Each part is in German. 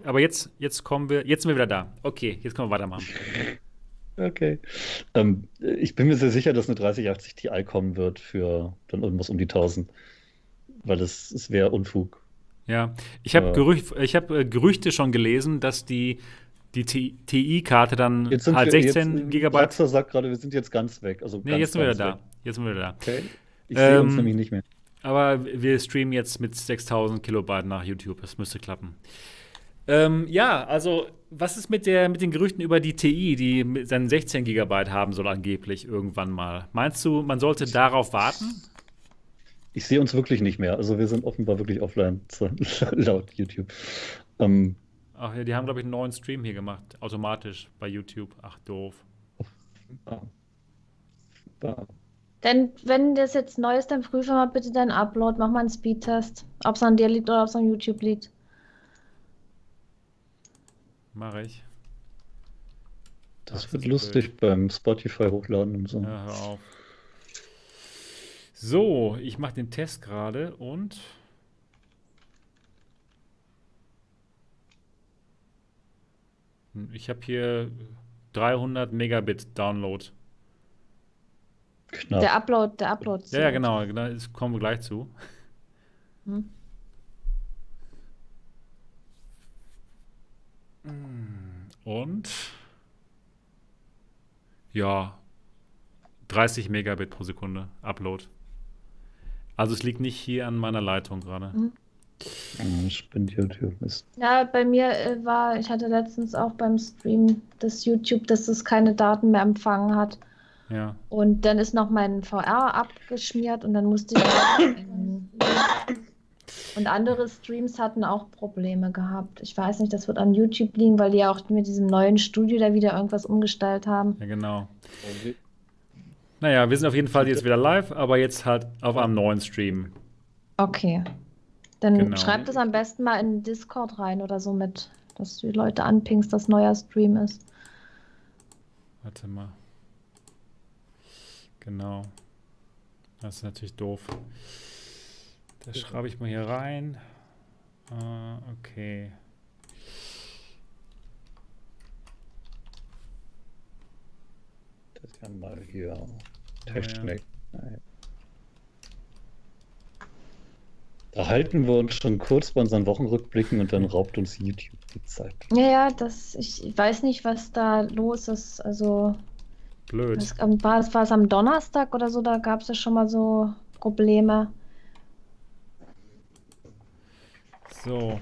Aber jetzt sind wir wieder da. Okay, jetzt können wir weitermachen. Okay. Ich bin mir sehr sicher, dass eine 3080 Ti kommen wird für dann irgendwas um die 1000, weil es wäre Unfug. Ja, Äh, Ich hab, Gerüchte schon gelesen, dass die TI-Karte dann Jetzt sind halt wir, jetzt, 16 Gigabyte. Draxler sagt gerade, wir sind jetzt ganz weg, also Ne, jetzt ganz, sind wir wieder ganz da. weg. Jetzt sind wir wieder Okay. Ich da. sehe uns nämlich nicht mehr. Aber wir streamen jetzt mit 6000 Kilobyte nach YouTube. Das müsste klappen. Ja, also, was ist mit den Gerüchten über die TI, die seinen 16 Gigabyte haben soll angeblich irgendwann mal? Meinst du, man sollte Ich, darauf warten? ich sehe uns wirklich nicht mehr. Also wir sind offenbar wirklich offline, laut YouTube. Ähm, Ach ja, die haben, glaube ich, einen neuen Stream hier gemacht. Automatisch bei YouTube. Ach, doof. ah, ah. Denn wenn das jetzt neu ist, dann prüfe mal bitte deinen Upload, mach mal einen Speedtest, ob es an dir liegt oder ob es an YouTube liegt. Mache ich. Ach, Das ist wird das blöd. lustig beim Spotify hochladen und so. Ja, hör auf. So, ich mache den Test gerade und ich habe hier 300 Megabit Download. Knapp. Der Upload Ja, ja, zählt. genau, das kommen wir gleich zu. Hm. Und ja, 30 Megabit pro Sekunde Upload. Also es liegt nicht hier an meiner Leitung gerade. Hm. Spinnt YouTube. Ist. Ja, bei mir ich hatte letztens auch beim Stream des YouTube, dass es keine Daten mehr empfangen hat. Ja. Und dann ist noch mein VR abgeschmiert und dann musste ich. Und andere Streams hatten auch Probleme gehabt. Ich weiß nicht, das wird an YouTube liegen, weil die ja auch mit diesem neuen Studio da wieder irgendwas umgestellt haben. Ja, genau. Naja, wir sind auf jeden Fall jetzt wieder live, aber jetzt halt auf einem neuen Stream. Okay. Dann Genau. schreib das am besten mal in Discord rein oder so mit, dass du die Leute anpingst, dass neuer Stream ist. Warte mal. Genau. Das ist natürlich doof. Das schreibe ich mal hier rein. Okay. Das kann mal hier Ja. Technik. Da halten wir uns schon kurz bei unseren Wochenrückblicken und dann raubt uns YouTube die Zeit. Ja, ich weiß nicht, was da los ist. Also, Blöd. war es am Donnerstag oder so, da gab es ja schon mal so Probleme. So.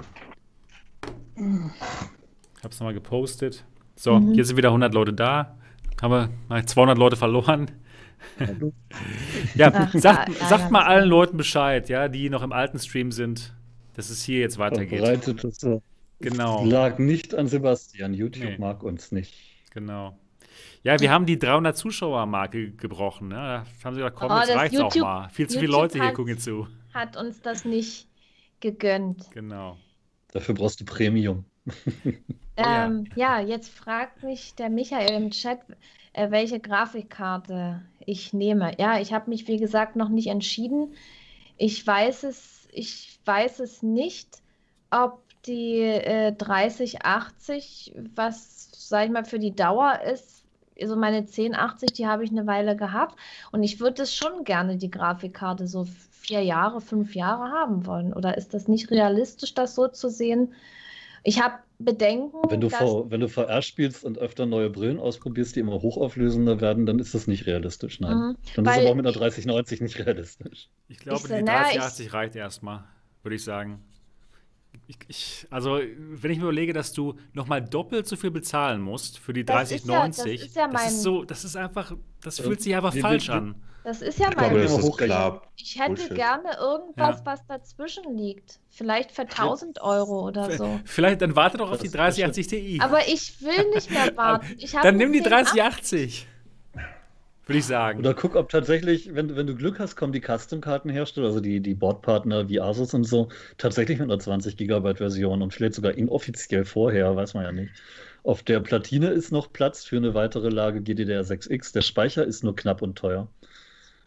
Ich hab's nochmal gepostet. So, jetzt sind wieder 100 Leute da. Haben wir 200 Leute verloren. Ja, Ach, sagt mal ganz allen Leuten Bescheid, ja, die noch im alten Stream sind, dass es hier jetzt weitergeht. Verbreitet es so. Genau. Es lag nicht an Sebastian. YouTube Nee. mag uns nicht. Genau. Ja, wir haben die 300 Zuschauer-Marke gebrochen. Ja, da haben sie gesagt, komm, Oh, jetzt das reicht's auch YouTube- mal. Viel zu viele YouTube Leute hier hat- gucken zu. Hat uns das nicht gegönnt. Genau. Dafür brauchst du Premium. Ja. Ja, jetzt fragt mich der Michael im Chat, welche Grafikkarte ich nehme. Ja, ich habe mich, wie gesagt, noch nicht entschieden. Ich weiß es nicht, ob die 3080, was, sag ich mal, für die Dauer ist. Also meine 1080, die habe ich eine Weile gehabt. Und ich würde es schon gerne, die Grafikkarte, so 4 Jahre, 5 Jahre haben wollen. Oder ist das nicht realistisch, das so zu sehen? Ich habe Bedenken, Wenn du, dass wenn du VR spielst und öfter neue Brillen ausprobierst, die immer hochauflösender werden, dann ist das nicht realistisch. Nein. Mhm, Dann ist weil aber auch mit einer 3090 nicht realistisch. Ich glaube, Ich die so, na, 3080 reicht erstmal, würde ich sagen. Also, wenn ich mir überlege, dass du nochmal doppelt so viel bezahlen musst für die Das ist ja- 3090, das ist ja mein- das ist einfach, das fühlt sich einfach wir- falsch wir- an. das ist ja Ich glaube, mein. das das ist ist klar. Ich hätte Bullshit. gerne irgendwas, Ja. was dazwischen liegt. Vielleicht für 1000 Euro oder so. Vielleicht, dann warte doch auf die Das- 3080 Ti. Aber ich will nicht mehr warten. Ich habe Dann eine nimm die 1080. 3080. Würde ich sagen. Oder guck, ob tatsächlich, wenn du Glück hast, kommen die Custom-Kartenhersteller, also die Boardpartner wie Asus und so, tatsächlich mit einer 20 Gigabyte Version und vielleicht sogar inoffiziell vorher, weiß man ja nicht. Auf der Platine ist noch Platz für eine weitere Lage GDDR6X. Der Speicher ist nur knapp und teuer.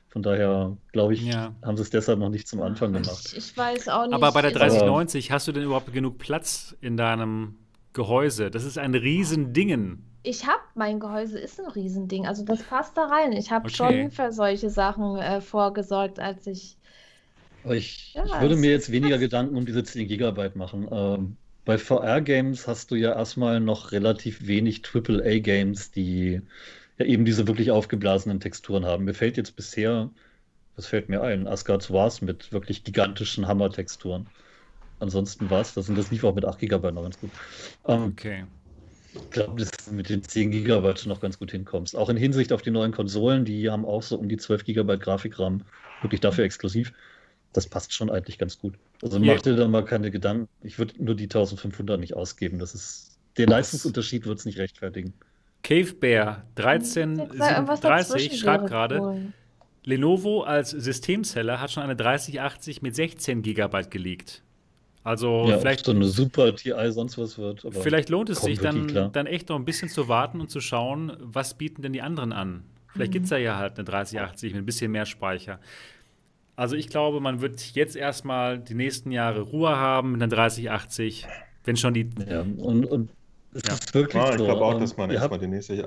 Von daher, glaube ich, Ja. haben sie es deshalb noch nicht zum Anfang gemacht. Ich weiß auch nicht. Aber bei der also, 3090 hast du denn überhaupt genug Platz in deinem Gehäuse? Das ist ein Riesendingen. mein Gehäuse ist ein Riesending. Also das passt da rein. Ich habe Okay. schon für solche Sachen vorgesorgt, als ich. Aber ich Ja, würde es mir ist jetzt weniger krass. Gedanken um diese 10 Gigabyte machen. Bei VR-Games hast du ja erstmal noch relativ wenig AAA-Games, die ja eben diese wirklich aufgeblasenen Texturen haben. Mir fällt jetzt bisher, was fällt mir ein? Asgard's Wars mit wirklich gigantischen Hammer-Texturen. Ansonsten war es das und das lief auch mit 8 Gigabyte noch ganz gut. Okay. Ich glaube, dass du mit den 10 Gigabyte schon noch ganz gut hinkommst. Auch in Hinsicht auf die neuen Konsolen, die haben auch so um die 12 Gigabyte Grafikram, wirklich dafür exklusiv. Das passt schon eigentlich ganz gut. Also Ja. mach dir da mal keine Gedanken. Ich würde nur die 1500 nicht ausgeben. Der Leistungsunterschied wird es nicht rechtfertigen. Cave Bear Ich hätte gesagt, irgendwas 1337 dazwischen schreibt wäre gerade, cool. Lenovo als Systemseller hat schon eine 3080 mit 16 Gigabyte geleakt. Also Ja, ob vielleicht, so eine super TI sonst was wird, aber vielleicht lohnt es kommt sich wirklich klar. dann echt noch ein bisschen zu warten und zu schauen, was bieten denn die anderen an. Vielleicht gibt es ja halt eine 3080 mit ein bisschen mehr Speicher. Also ich glaube, man wird jetzt erstmal die nächsten Jahre Ruhe haben mit einer 3080, wenn schon die. Ja, und es Ja. ist wirklich Ja, ich so. glaube auch, dass man ihr erstmal habt, die nächsten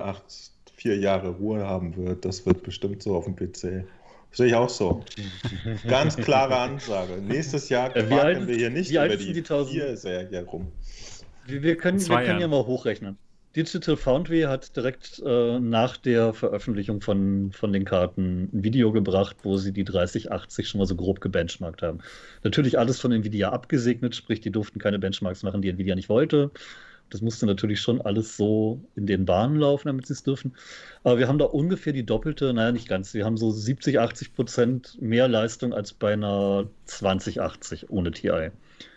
4 Jahre Ruhe haben wird. Das wird bestimmt so auf dem PC. Sehe ich auch so. Ganz klare Ansage. Nächstes Jahr Wie quaken alt- wir hier nicht wie alt über sind die die 1000? 4-Serie rum. wir können ja Jahren. mal hochrechnen. Digital Foundry hat direkt nach der Veröffentlichung von den Karten ein Video gebracht, wo sie die 3080 schon mal so grob gebenchmarkt haben. Natürlich alles von Nvidia abgesegnet, sprich, die durften keine Benchmarks machen, die Nvidia nicht wollte. Das musste natürlich schon alles so in den Bahnen laufen, damit sie es dürfen. Aber wir haben da ungefähr die doppelte, naja, nicht ganz. Wir haben so 70-80% mehr Leistung als bei einer 2080 ohne TI.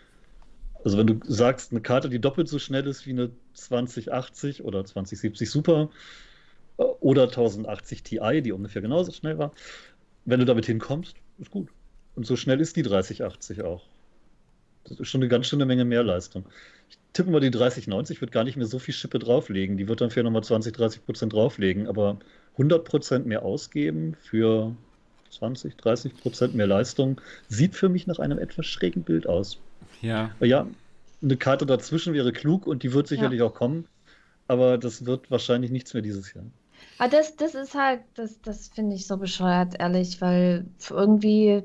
Also wenn du sagst, eine Karte, die doppelt so schnell ist wie eine 2080 oder 2070 Super oder 1080 Ti, die ungefähr genauso schnell war, wenn du damit hinkommst, ist gut. Und so schnell ist die 3080 auch. Das ist schon eine ganz schöne Menge mehr Leistung. Ich tippe mal, die 3090 wird gar nicht mehr so viel Schippe drauflegen. Die wird dann vielleicht nochmal 20-30% drauflegen, aber 100% mehr ausgeben für 20-30% mehr Leistung sieht für mich nach einem etwas schrägen Bild aus. Ja. Ja, eine Karte dazwischen wäre klug und die wird sicherlich auch kommen, aber das wird wahrscheinlich nichts mehr dieses Jahr. Aber das ist halt, das finde ich so bescheuert, ehrlich, weil irgendwie,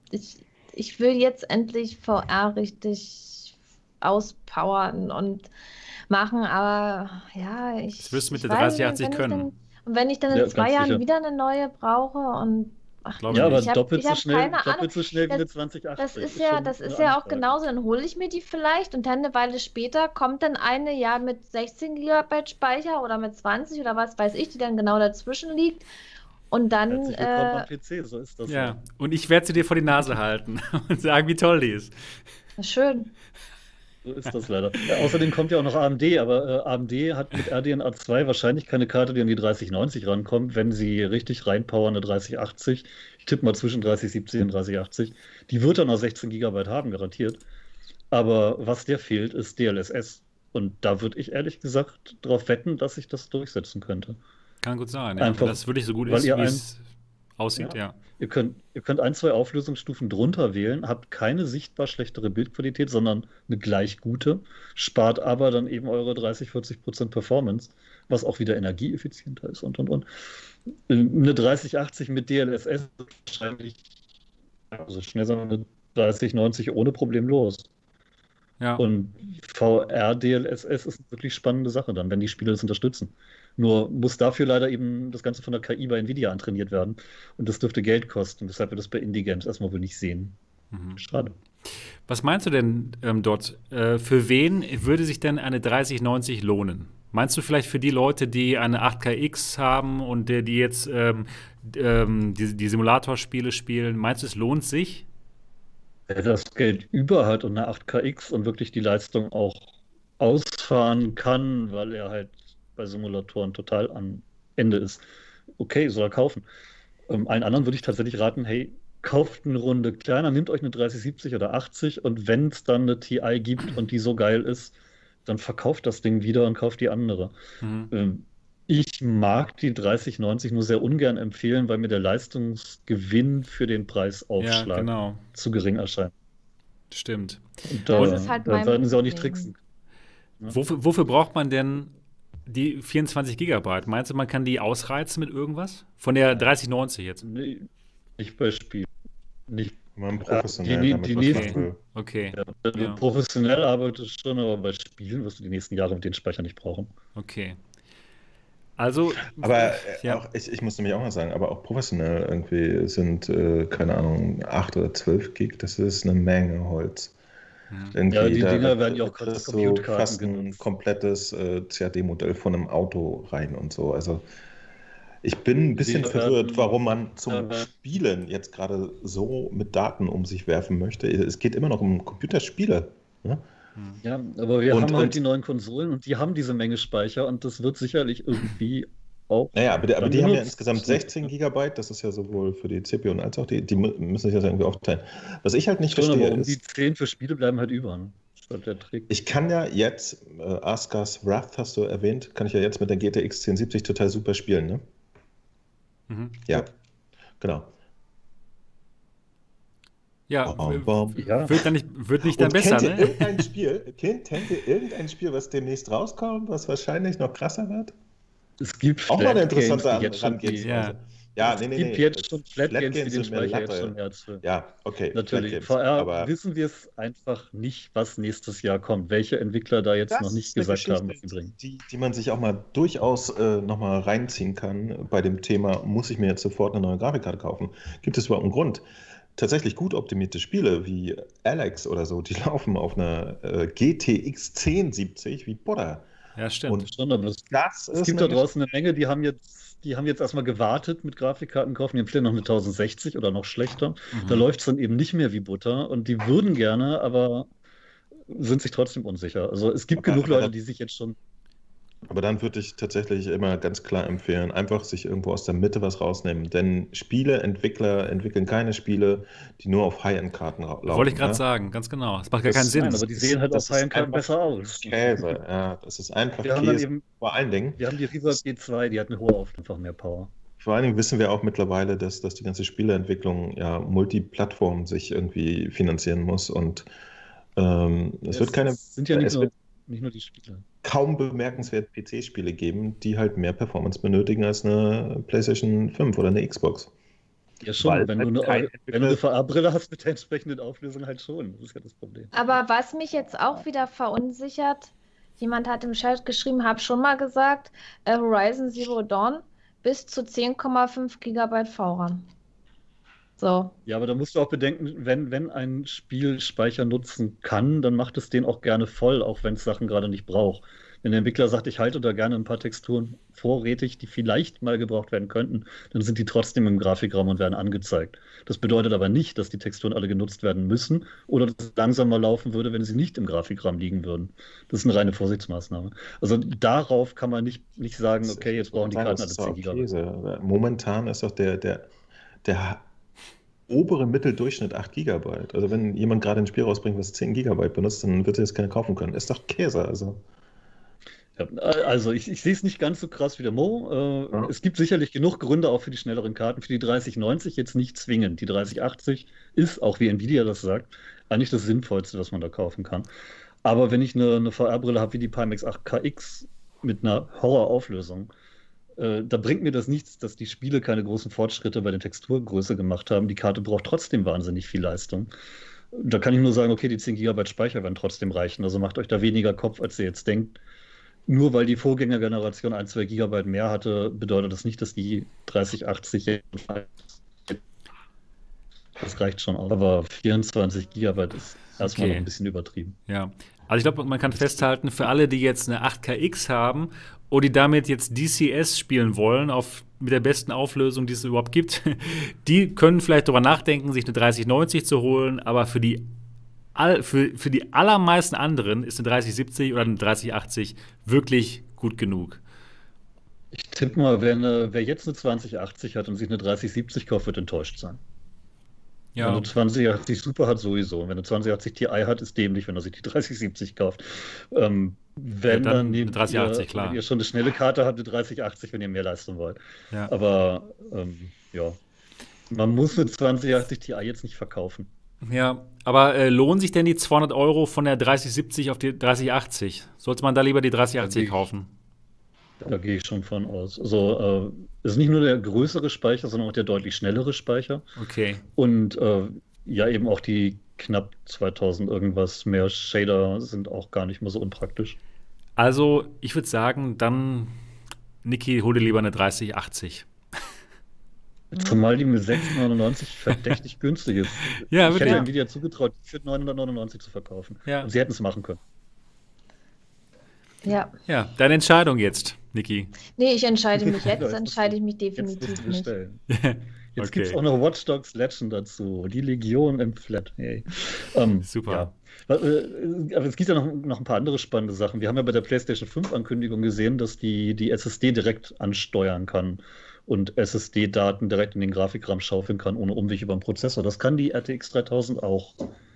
ich will jetzt endlich VR richtig auspowern und machen, aber ja, Das wirst du mit ich der weiß nicht, 3080 können. und wenn ich dann in Ja, 2 ganz Jahren sicher. wieder eine neue brauche und ach, Glaube Ja, aber nicht. doppelt ich so hab schnell, keine Ahnung. doppelt so schnell wie eine Das 2080 ist ist ja, schon das eine ist ja auch Ansage. genauso. Dann hole ich mir die vielleicht und dann eine Weile später kommt dann eine ja mit 16 GB Speicher oder mit 20 oder was weiß ich, die dann genau dazwischen liegt. Und dann, Herzlich willkommen am PC, so ist das. Ja. Und ich werde sie dir vor die Nase halten und sagen, wie toll die ist. schön. So ist das leider. Ja, außerdem kommt ja auch noch AMD, aber AMD hat mit RDNA 2 wahrscheinlich keine Karte, die an die 3090 rankommt, wenn sie richtig reinpowern, eine 3080. Ich tippe mal zwischen 3070 und 3080. Die wird dann noch 16 GB haben, garantiert. Aber was der fehlt, ist DLSS. Und da würde ich ehrlich gesagt darauf wetten, dass sich das durchsetzen könnte. Kann gut sein, ja. Einfach, Wenn das wirklich so gut weil ist, ihr wie es aussieht, Ja. ja. Ihr könnt ein, zwei Auflösungsstufen drunter wählen, habt keine sichtbar schlechtere Bildqualität, sondern eine gleich gute, spart aber dann eben eure 30-40% Performance, was auch wieder energieeffizienter ist und. Eine 3080 mit DLSS ist wahrscheinlich also schnell sein eine 3090 ohne Problem los. Ja. Und VR-DLSS ist eine wirklich spannende Sache dann, wenn die Spiele das unterstützen. Nur muss dafür leider eben das Ganze von der KI bei Nvidia antrainiert werden. Und das dürfte Geld kosten. Deshalb wird das bei Indie-Games erstmal wohl nicht sehen. Schade. Was meinst du denn dort? Für wen würde sich denn eine 3090 lohnen? Meinst du vielleicht für die Leute, die eine 8KX haben und die jetzt die Simulatorspiele spielen? Meinst du, es lohnt sich? Wer das Geld über hat und eine 8KX und wirklich die Leistung auch ausfahren kann, weil er halt bei Simulatoren total am Ende ist, okay, soll er kaufen. Allen anderen würde ich tatsächlich raten, hey, kauft eine Runde kleiner, nehmt euch eine 3070 oder 80 und wenn es dann eine TI gibt und die so geil ist, dann verkauft das Ding wieder und kauft die andere. Ich mag die 3090 nur sehr ungern empfehlen, weil mir der Leistungsgewinn für den Ja, Preisaufschlag genau. zu gering erscheint. Stimmt. Und Das Und ist halt da mein werden sie auch nicht Problem. tricksen. Ne? wofür braucht man denn die 24 Gigabyte? Meinst du, man kann die ausreizen mit irgendwas? Von der 3090 jetzt? Nee, nicht bei Spielen. Nicht, Wenn man die, professionell damit die was machen nächsten, will. Okay, ja, wenn du ja, professionell arbeitest schon, aber bei Spielen wirst du die nächsten Jahre mit den Speicher nicht brauchen. okay. Also, Aber ja, auch, ich muss nämlich auch mal sagen, aber auch professionell irgendwie sind, keine Ahnung, 8 oder 12 Gig, das ist eine Menge Holz. hm. Ja, Irgendwie, die Dinger werden ja auch da gerade als kriegst du Compute-Karten fast ein genutzt. komplettes CAD-Modell von einem Auto rein und so. Also ich bin ein bisschen Die verwirrt, werden, warum man zum äh, Spielen jetzt gerade so mit Daten um sich werfen möchte. Es geht immer noch um Computerspiele. Ne? Hm. ja, aber wir haben halt Und die neuen Konsolen und die haben diese Menge Speicher und das wird sicherlich irgendwie auch naja, aber dann die haben ja genutzt. insgesamt 16 Gigabyte, das ist ja sowohl für die CPU als auch die müssen sich das ja irgendwie aufteilen. Was ich halt nicht Schon, verstehe aber um die ist, 10 für Spiele bleiben halt über. Ne? Das ist halt der Trick. ich kann ja jetzt, Askas Wrath hast du erwähnt, kann ich ja jetzt mit der GTX 1070 total super spielen, ne? Mhm. Ja, genau. Ja, Bam, bam. Ja, wird nicht dann Und besser, kennt ihr ne? irgendein Spiel, was demnächst rauskommt, was wahrscheinlich noch krasser wird? es gibt Auch mal eine Flat Games, interessante die jetzt schon Herangehensweise. Ja. Ja, es nee, nee, gibt nee. jetzt schon Flat Games, die Games den sind mir Speicher jetzt schon Latte. herstellen. Ja, okay, Flat Natürlich, Games. VR Aber wissen wir es einfach nicht, was nächstes Jahr kommt, welche Entwickler da jetzt noch das nicht ist eine gesagt haben, Geschichte, was sie bringen. die man sich auch mal durchaus nochmal reinziehen kann bei dem Thema, muss ich mir jetzt sofort eine neue Grafikkarte kaufen? Gibt es überhaupt einen Grund? Tatsächlich gut optimierte Spiele wie Alex oder so, die laufen auf einer GTX 1070 wie Butter. Ja, stimmt. Und Schon, aber das es ist gibt da eine draußen eine Menge, die haben jetzt erstmal gewartet mit Grafikkarten kaufen, die haben vielleicht noch eine 1060 oder noch schlechter. Da Mhm. läuft es dann eben nicht mehr wie Butter und die würden gerne, aber sind sich trotzdem unsicher. Also es gibt genug Leute, die sich jetzt schon. Aber dann würde ich tatsächlich immer ganz klar empfehlen, einfach sich irgendwo aus der Mitte was rausnehmen. Denn Spieleentwickler entwickeln keine Spiele, die nur auf High-End-Karten laufen. Wollte ich gerade Ja? sagen, ganz genau. Das macht gar Das- keinen Sinn. Nein, aber die sehen halt Das auf ist High-End-Karten einfach besser aus. Käse, ja, das ist einfach Wir haben dann Käse. eben, Vor allen Dingen, wir haben die Reverb G2, die hat eine hohe einfach mehr Power. wissen wir auch mittlerweile, dass die ganze Spieleentwicklung ja Multiplattform sich irgendwie finanzieren muss und es sind ja es wird nicht nur die Spiele. kaum bemerkenswert PC-Spiele geben, die halt mehr Performance benötigen als eine PlayStation 5 oder eine Xbox. Ja, schon, Weil wenn halt du kein eine VR-Brille hast mit der entsprechenden Auflösung halt schon. Das ist ja das Problem. Aber was mich jetzt auch wieder verunsichert, jemand hat im Chat geschrieben, habe schon mal gesagt, Horizon Zero Dawn bis zu 10,5 Gigabyte VRAM. So, Ja, aber da musst du auch bedenken, wenn ein Spiel Speicher nutzen kann, dann macht es den auch gerne voll, auch wenn es Sachen gerade nicht braucht. Wenn der Entwickler sagt, ich halte da gerne ein paar Texturen vorrätig, die vielleicht mal gebraucht werden könnten, dann sind die trotzdem im Grafikraum und werden angezeigt. Das bedeutet aber nicht, dass die Texturen alle genutzt werden müssen oder dass es langsamer laufen würde, wenn sie nicht im Grafikraum liegen würden. Das ist eine reine Vorsichtsmaßnahme. Also darauf kann man nicht sagen, okay, jetzt brauchen die Karten alle Das ist 10 auch Gigabyte. Käse. Momentan ist doch der obere Mitteldurchschnitt 8 Gigabyte. Also wenn jemand gerade ein Spiel rausbringt, was 10 Gigabyte benutzt, dann wird er jetzt keine kaufen können. Ist doch Käse. Also. Ja, also ich sehe es nicht ganz so krass wie der Mo. Ja. Es gibt sicherlich genug Gründe auch für die schnelleren Karten. Für die 3090 jetzt nicht zwingend. Die 3080 ist, auch wie Nvidia das sagt, eigentlich das Sinnvollste, was man da kaufen kann. Aber wenn ich eine VR-Brille habe wie die Pimax 8KX mit einer Horrorauflösung, da bringt mir das nichts, dass die Spiele keine großen Fortschritte bei der Texturgröße gemacht haben. Die Karte braucht trotzdem wahnsinnig viel Leistung. Da kann ich nur sagen, okay, die 10 GB Speicher werden trotzdem reichen. Also macht euch da weniger Kopf, als ihr jetzt denkt. Nur weil die Vorgängergeneration 1, 2 GB mehr hatte, bedeutet das nicht, dass die 3080 das reicht schon aus. Aber 24 GB ist erstmal noch ein bisschen übertrieben. Ja, also ich glaube, man kann festhalten, für alle, die jetzt eine 8KX haben und die damit jetzt DCS spielen wollen, mit der besten Auflösung, die es überhaupt gibt, die können vielleicht darüber nachdenken, sich eine 3090 zu holen, aber für die allermeisten anderen ist eine 3070 oder eine 3080 wirklich gut genug. Ich tippe mal, wer jetzt eine 2080 hat und sich eine 3070 kauft, wird enttäuscht sein. Wenn Ja, du 2080 Super hat, sowieso. Und wenn du 2080 Ti hat, ist dämlich, wenn er sich die 3070 kauft. ja, Wenn, dann dann eine nehmt 3080, wenn klar. ihr schon eine schnelle Karte habt, eine 3080, wenn ihr mehr leisten wollt. Ja. Aber ja, man muss eine 2080 Ti jetzt nicht verkaufen. Ja, aber lohnen sich denn die 200 Euro von der 3070 auf die 3080? Sollte man da lieber die 3080 kaufen? Da gehe ich schon von aus. Also, es ist nicht nur der größere Speicher, sondern auch der deutlich schnellere Speicher. Okay. Und ja, eben auch die knapp 2000 irgendwas mehr Shader sind auch gar nicht mehr so unpraktisch. Also, ich würde sagen, dann, Niki, hol dir lieber eine 3080. Zumal die mit 699 verdächtig günstig ist. Ja, Ich hätte wirklich. Nvidia zugetraut, die für 999 zu verkaufen. Ja. Und sie hätten es machen können. Ja. Ja, deine Entscheidung jetzt, Niki. Nee, ich entscheide mich Ja, jetzt, ist das entscheide ich mich Jetzt definitiv musst du nicht. bestellen. Jetzt gibt es Okay. auch noch Watch Dogs Legion dazu. Die Legion im Flat. Hey. Super. Ja. Aber es gibt ja noch ein paar andere spannende Sachen. Wir haben ja bei der PlayStation 5 Ankündigung gesehen, dass die SSD direkt ansteuern kann und SSD-Daten direkt in den Grafikrahmen schaufeln kann, ohne Umweg über den Prozessor. Das kann die RTX 3000 auch.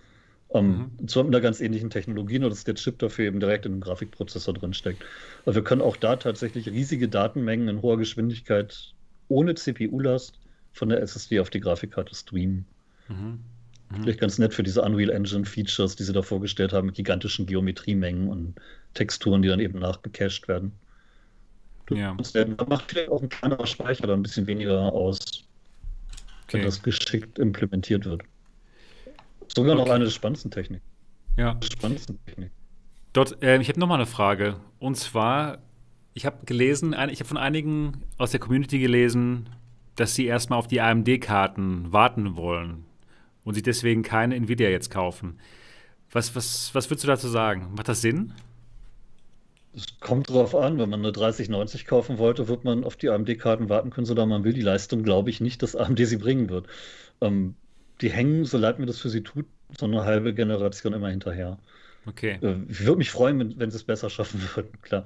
Zwar mit einer ganz ähnlichen Technologie, nur dass der Chip dafür eben direkt in den Grafikprozessor drin steckt. Aber wir können auch da tatsächlich riesige Datenmengen in hoher Geschwindigkeit ohne CPU-Last von der SSD auf die Grafikkarte streamen. Mhm. Vielleicht ganz nett für diese Unreal Engine Features, die sie da vorgestellt haben, mit gigantischen Geometriemengen und Texturen, die dann eben nachgecached werden. Ja, Da macht vielleicht auch ein kleinerer Speicher da ein bisschen weniger aus, wenn okay. das geschickt implementiert wird. Sogar noch Okay. eine der spannendsten Technik. Ja. Spannendsten Technik. Dort, ich habe noch mal eine Frage. Und zwar, ich habe gelesen, ich habe von einigen aus der Community gelesen, dass sie erstmal auf die AMD-Karten warten wollen und sich deswegen keine Nvidia jetzt kaufen. Was würdest du dazu sagen? Macht das Sinn? Es kommt drauf an, wenn man eine 3090 kaufen wollte, wird man auf die AMD-Karten warten können, solange man will. Die Leistung glaube ich nicht, dass AMD sie bringen wird. Die hängen, so leid mir das für sie tut, so eine halbe Generation immer hinterher. Okay. Ich würde mich freuen, wenn sie es besser schaffen würden, klar.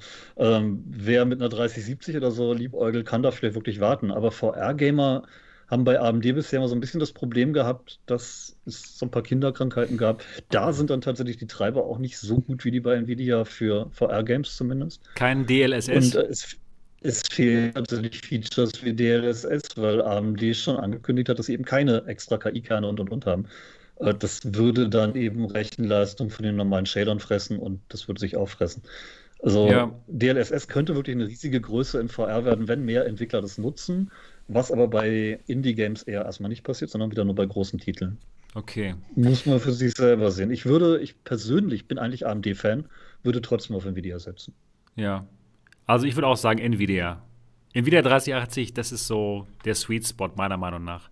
Wer mit einer 3070 oder so liebäugelt, kann da vielleicht wirklich warten. Aber VR-Gamer haben bei AMD bisher immer so ein bisschen das Problem gehabt, dass es so ein paar Kinderkrankheiten gab. Da sind dann tatsächlich die Treiber auch nicht so gut wie die bei Nvidia für VR-Games zumindest. Kein DLSS? Und es fehlen natürlich Features wie DLSS, weil AMD schon angekündigt hat, dass sie eben keine extra KI-Kerne und haben. Das würde dann eben Rechenleistung von den normalen Shadern fressen und das würde sich auffressen. Also Ja. DLSS könnte wirklich eine riesige Größe in VR werden, wenn mehr Entwickler das nutzen, was aber bei Indie-Games eher erstmal nicht passiert, sondern wieder nur bei großen Titeln. Okay. Muss man für sich selber sehen. Ich persönlich bin eigentlich AMD-Fan, würde trotzdem auf Nvidia setzen. Ja. Also ich würde auch sagen Nvidia. Nvidia 3080, das ist so der Sweet Spot meiner Meinung nach.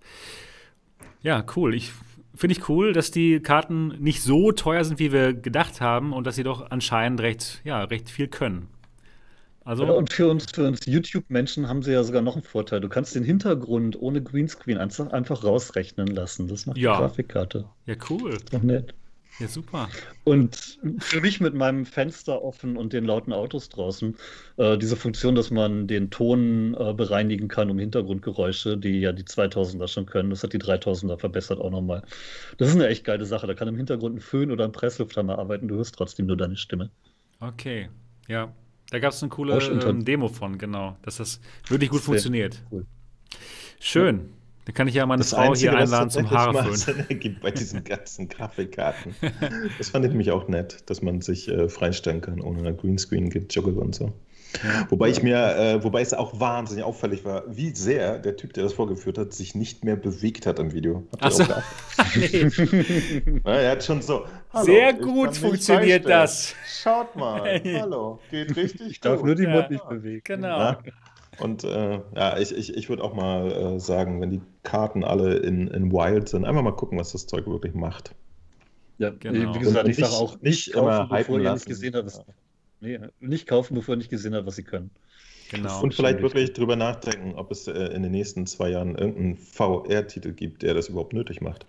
Ja, cool. Finde ich cool, dass die Karten nicht so teuer sind, wie wir gedacht haben und dass sie doch anscheinend recht viel können. Also, Ja, und für uns YouTube-Menschen haben sie ja sogar noch einen Vorteil. Du kannst den Hintergrund ohne Greenscreen einfach rausrechnen lassen. Das macht die Ja. Grafikkarte. ja, cool. Ist doch nett. Ja, super. Und für mich mit meinem Fenster offen und den lauten Autos draußen, diese Funktion, dass man den Ton bereinigen kann um Hintergrundgeräusche, die ja die 2000er schon können, das hat die 3000er verbessert auch nochmal. Das ist eine echt geile Sache. Da kann im Hintergrund ein Föhn oder ein Presslufthammer arbeiten, du hörst trotzdem nur deine Stimme. Okay. Ja. Da gab es eine coole Rauschinter- Demo von, genau. Dass das wirklich gut Sehr funktioniert. cool. Schön. Dann kann ich ja meine Das Frau Einzige, hier was einladen zum tatsächlich mal Haare föhnen. Sinn ergibt bei diesen ganzen Grafikkarten. Das fand ich nämlich auch nett, dass man sich freistellen kann, ohne einen Greenscreen, Joggle und so. Ja. Wobei es auch wahnsinnig auffällig war, wie sehr der Typ, der das vorgeführt hat, sich nicht mehr bewegt hat im Video. Habt ihr Ach so. auch geachtet? Nee. Ja, er hat schon so. "Hallo, Sehr ich gut kann mich funktioniert freistellen. das." Schaut mal. Hallo. Geht richtig Ich darf gut. nur den Ja. Mund nicht bewegen. Genau. Ja. Und ja, ich würde auch mal sagen, wenn die Karten alle in Wild sind, einfach mal gucken, was das Zeug wirklich macht. Ja, Genau. wie gesagt, Und ich sage nicht- auch, nicht nicht kaufen, immer bevor hypen ihr lassen. nicht gesehen habt, nicht kaufen, bevor ihr nicht gesehen habt, was sie können. Genau. Und vielleicht schon wirklich drüber nachdenken, ob es in den nächsten 2 Jahren irgendeinen VR-Titel gibt, der das überhaupt nötig macht.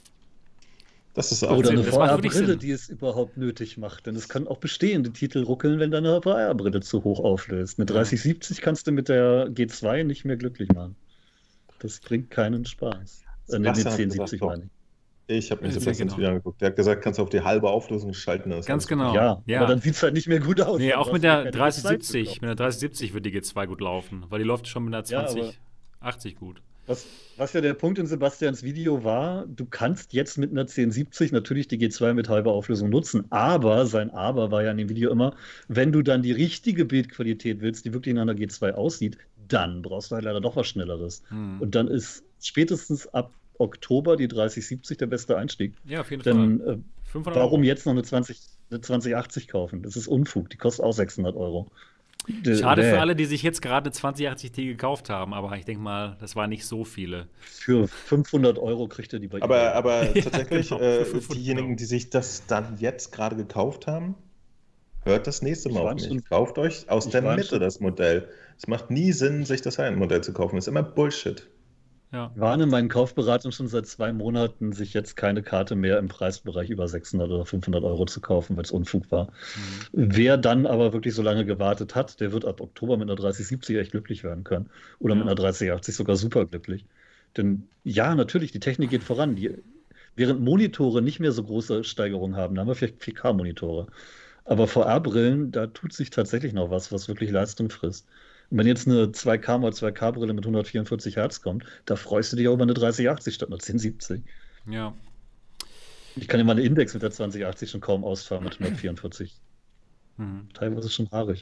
Das ist auch Oder eine das macht wirklich VR-Brille, Sinn. die es überhaupt nötig macht. Denn es kann auch bestehende Titel ruckeln, wenn deine VR-Brille zu hoch auflöst. Eine 3070 kannst du mit der G2 nicht mehr glücklich machen. Das bringt keinen Spaß. Eine Sebastian hat 1070 gesagt, meine ich. Ich habe mir Sehr Sebastians genau. Video angeguckt. Der hat gesagt, kannst du auf die halbe Auflösung schalten. Das ist Ganz alles genau. Ja, Ja. aber dann sieht es halt nicht mehr gut aus. Nee, dann auch brauchst mit du ja der keine G2 für 3070. kaufen. Mit der 3070 wird die G2 gut laufen, weil die läuft schon mit der Ja, aber 2080 gut. was ja der Punkt in Sebastians Video war, du kannst jetzt mit einer 1070 natürlich die G2 mit halber Auflösung nutzen, aber sein Aber war ja in dem Video immer, wenn du dann die richtige Bildqualität willst, die wirklich in einer G2 aussieht, dann brauchst du halt leider doch was Schnelleres. Hm. Und dann ist spätestens ab Oktober die 3070 der beste Einstieg. Ja, auf jeden Fall. Denn 500 warum Euro. jetzt noch eine 2080 kaufen? Das ist Unfug, die kostet auch 600 Euro. Schade Nee. für alle, die sich jetzt gerade eine 2080 Ti gekauft haben, aber ich denke mal, das waren nicht so viele. Für 500 Euro kriegt er die bei eBay. Aber Ja, tatsächlich, genau, für 500 diejenigen, Euro. die sich das dann jetzt gerade gekauft haben, hört das nächste Ich Mal war auf mich. schon- Kauft euch aus ich der war Mitte schon- das Modell. Es macht nie Sinn, sich das High-End-Modell zu kaufen. Das ist immer Bullshit. Ja. Waren in meinen Kaufberatungen schon seit 2 Monaten, sich jetzt keine Karte mehr im Preisbereich über 600 oder 500 Euro zu kaufen, weil es Unfug war. Wer dann aber wirklich so lange gewartet hat, der wird ab Oktober mit einer 3070 echt glücklich werden können. Oder Ja. mit einer 3080 sogar super glücklich. Denn ja, natürlich, die Technik geht voran. Während Monitore nicht mehr so große Steigerungen haben, da haben wir vielleicht 4K-Monitore. Aber VR-Brillen, da tut sich tatsächlich noch was wirklich Leistung frisst. Und wenn jetzt eine 2K mal 2K-Brille mit 144 Hertz kommt, da freust du dich auch über eine 3080 statt einer 1070. Ja. Ich kann ja meine Index mit der 2080 schon kaum ausfahren mit 144. Mhm. Teilweise schon haarig.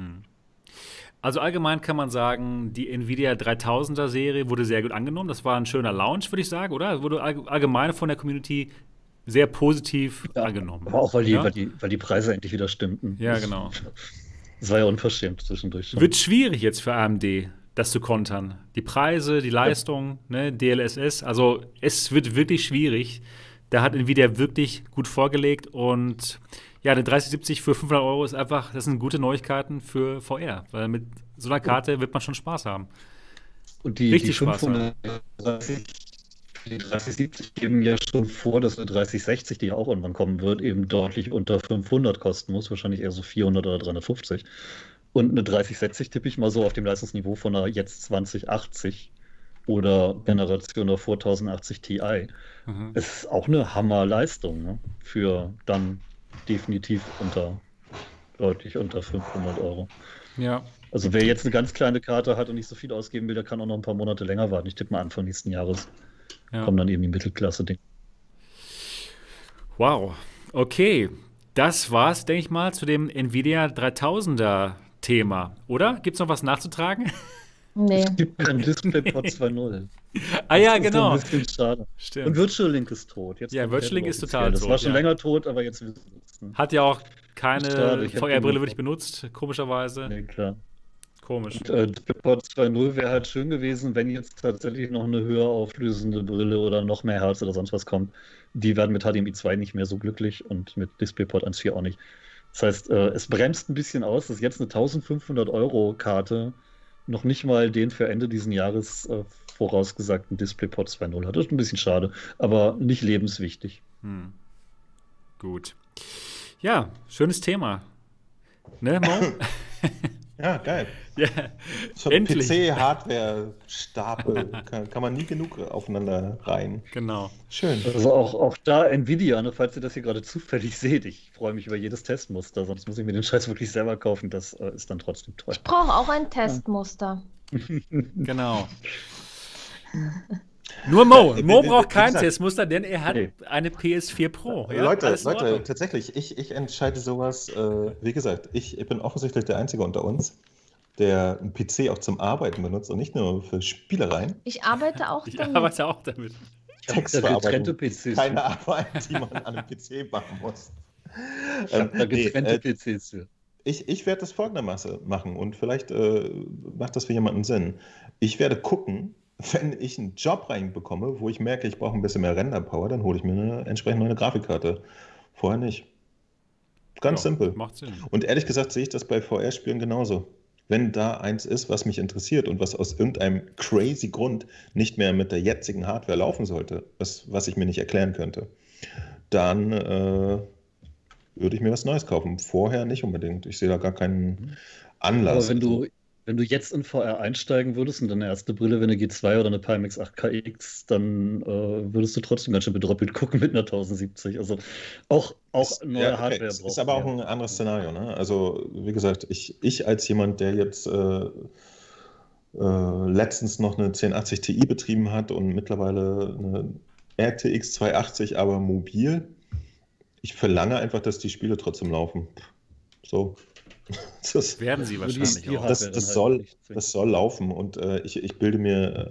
Also allgemein kann man sagen, die Nvidia 3000er Serie wurde sehr gut angenommen. Das war ein schöner Launch, würde ich sagen, oder? Wurde allgemein von der Community sehr positiv angenommen. Aber auch weil Ja? weil die Preise endlich wieder stimmten. Ja, genau. Das war ja unverschämt zwischendurch schon. Wird schwierig jetzt für AMD, das zu kontern. Die Preise, die Leistung, ne, DLSS, also es wird wirklich schwierig. Da hat Nvidia wirklich gut vorgelegt und ja, eine 3070 für 500 Euro ist einfach, das sind gute Neuigkeiten für VR, weil mit so einer Karte wird man schon Spaß haben. Und die Richtig Spaß 530, die 3070 geben ja schon vor, dass eine 3060, die ja auch irgendwann kommen wird, eben deutlich unter 500 kosten muss, wahrscheinlich eher so 400 oder 350. Und eine 3060 tippe ich mal so auf dem Leistungsniveau von einer jetzt 2080 oder Generation davor 1080 Ti. Mhm. Es ist auch eine Hammerleistung, ne? Für dann definitiv deutlich unter 500 Euro. Ja, Also wer jetzt eine ganz kleine Karte hat und nicht so viel ausgeben will, der kann auch noch ein paar Monate länger warten. Ich tippe mal Anfang nächsten Jahres ja. kommen dann eben die Mittelklasse-Dinge. Wow. Okay, das war's, denke ich mal, zu dem Nvidia 3000er Thema, oder? Gibt's noch was nachzutragen? Nee. Es gibt kein DisplayPort 2.0. Ah ja, Das ist genau. ein bisschen schade. Und Stimmt. Virtual Link ist tot. Jetzt Ja, kommt Virtual Link Shadow ist offiziell. total Das tot, war schon ja. länger tot, aber jetzt wissen wir es. Ne? Hat ja auch keine Schade, ich hätte VR-Brille den- wirklich benutzt, komischerweise. Nee, klar. Komisch. Und, DisplayPort 2.0 wäre halt schön gewesen, wenn jetzt tatsächlich noch eine höher auflösende Brille oder noch mehr Herz oder sonst was kommt. Die werden mit HDMI 2 nicht mehr so glücklich und mit DisplayPort 1.4 auch nicht. Das heißt, es bremst ein bisschen aus, dass jetzt eine 1500 Euro Karte noch nicht mal den für Ende diesen Jahres vorausgesagten DisplayPort 2.0 hat. Das ist ein bisschen schade, aber nicht lebenswichtig. Hm. Gut. Ja, schönes Thema. Ne, Mo? Ja, geil. Ja, So endlich. PC-Hardware-Stapel kann man nie genug aufeinander reihen. Genau. Schön. Also auch da Nvidia, ne, falls ihr das hier gerade zufällig seht, ich freue mich über jedes Testmuster, sonst muss ich mir den Scheiß wirklich selber kaufen, das ist dann trotzdem teuer. Ich brauche auch ein Testmuster. Genau. Nur Mo. Ja, Mo wie braucht kein gesagt- Testmuster, denn er hat Nee. eine PS4 Pro. Ja, Leute, alles in Ordnung. tatsächlich, ich entscheide sowas, wie gesagt, ich bin offensichtlich der Einzige unter uns, der einen PC auch zum Arbeiten benutzt und nicht nur für Spielereien. Ich arbeite auch Ich damit. arbeite auch damit. Getrennte Textverarbeitung. PCs. Keine Arbeit, die man an einem PC machen muss. Ich hab da Nee, getrennte PCs für. Ich werde das folgendermaßen machen und vielleicht macht das für jemanden Sinn. Ich werde gucken, wenn ich einen Job reinbekomme, wo ich merke, ich brauche ein bisschen mehr Render-Power, dann hole ich mir entsprechend eine Grafikkarte. Vorher nicht. Ganz Ja, simpel. Macht Sinn. Und ehrlich gesagt sehe ich das bei VR-Spielen genauso. Wenn da eins ist, was mich interessiert und was aus irgendeinem crazy Grund nicht mehr mit der jetzigen Hardware laufen sollte, was ich mir nicht erklären könnte, dann würde ich mir was Neues kaufen. Vorher nicht unbedingt. Ich sehe da gar keinen Anlass. Aber wenn du Wenn du jetzt in VR einsteigen würdest und deine erste Brille wäre eine G2 oder eine Pimax 8KX, dann würdest du trotzdem ganz schön bedröppelt gucken mit einer 1070. Also auch neue Ja, okay. Hardware Es braucht ist aber auch mehr. ein anderes Szenario, ne? Also, wie gesagt, ich als jemand, der jetzt letztens noch eine 1080 Ti betrieben hat und mittlerweile eine RTX 280, aber mobil, ich verlange einfach, dass die Spiele trotzdem laufen. So. Das, Werden sie Nur die wahrscheinlich auch. Hardware dann das halt soll, nicht zwingend. das soll laufen und ich bilde mir,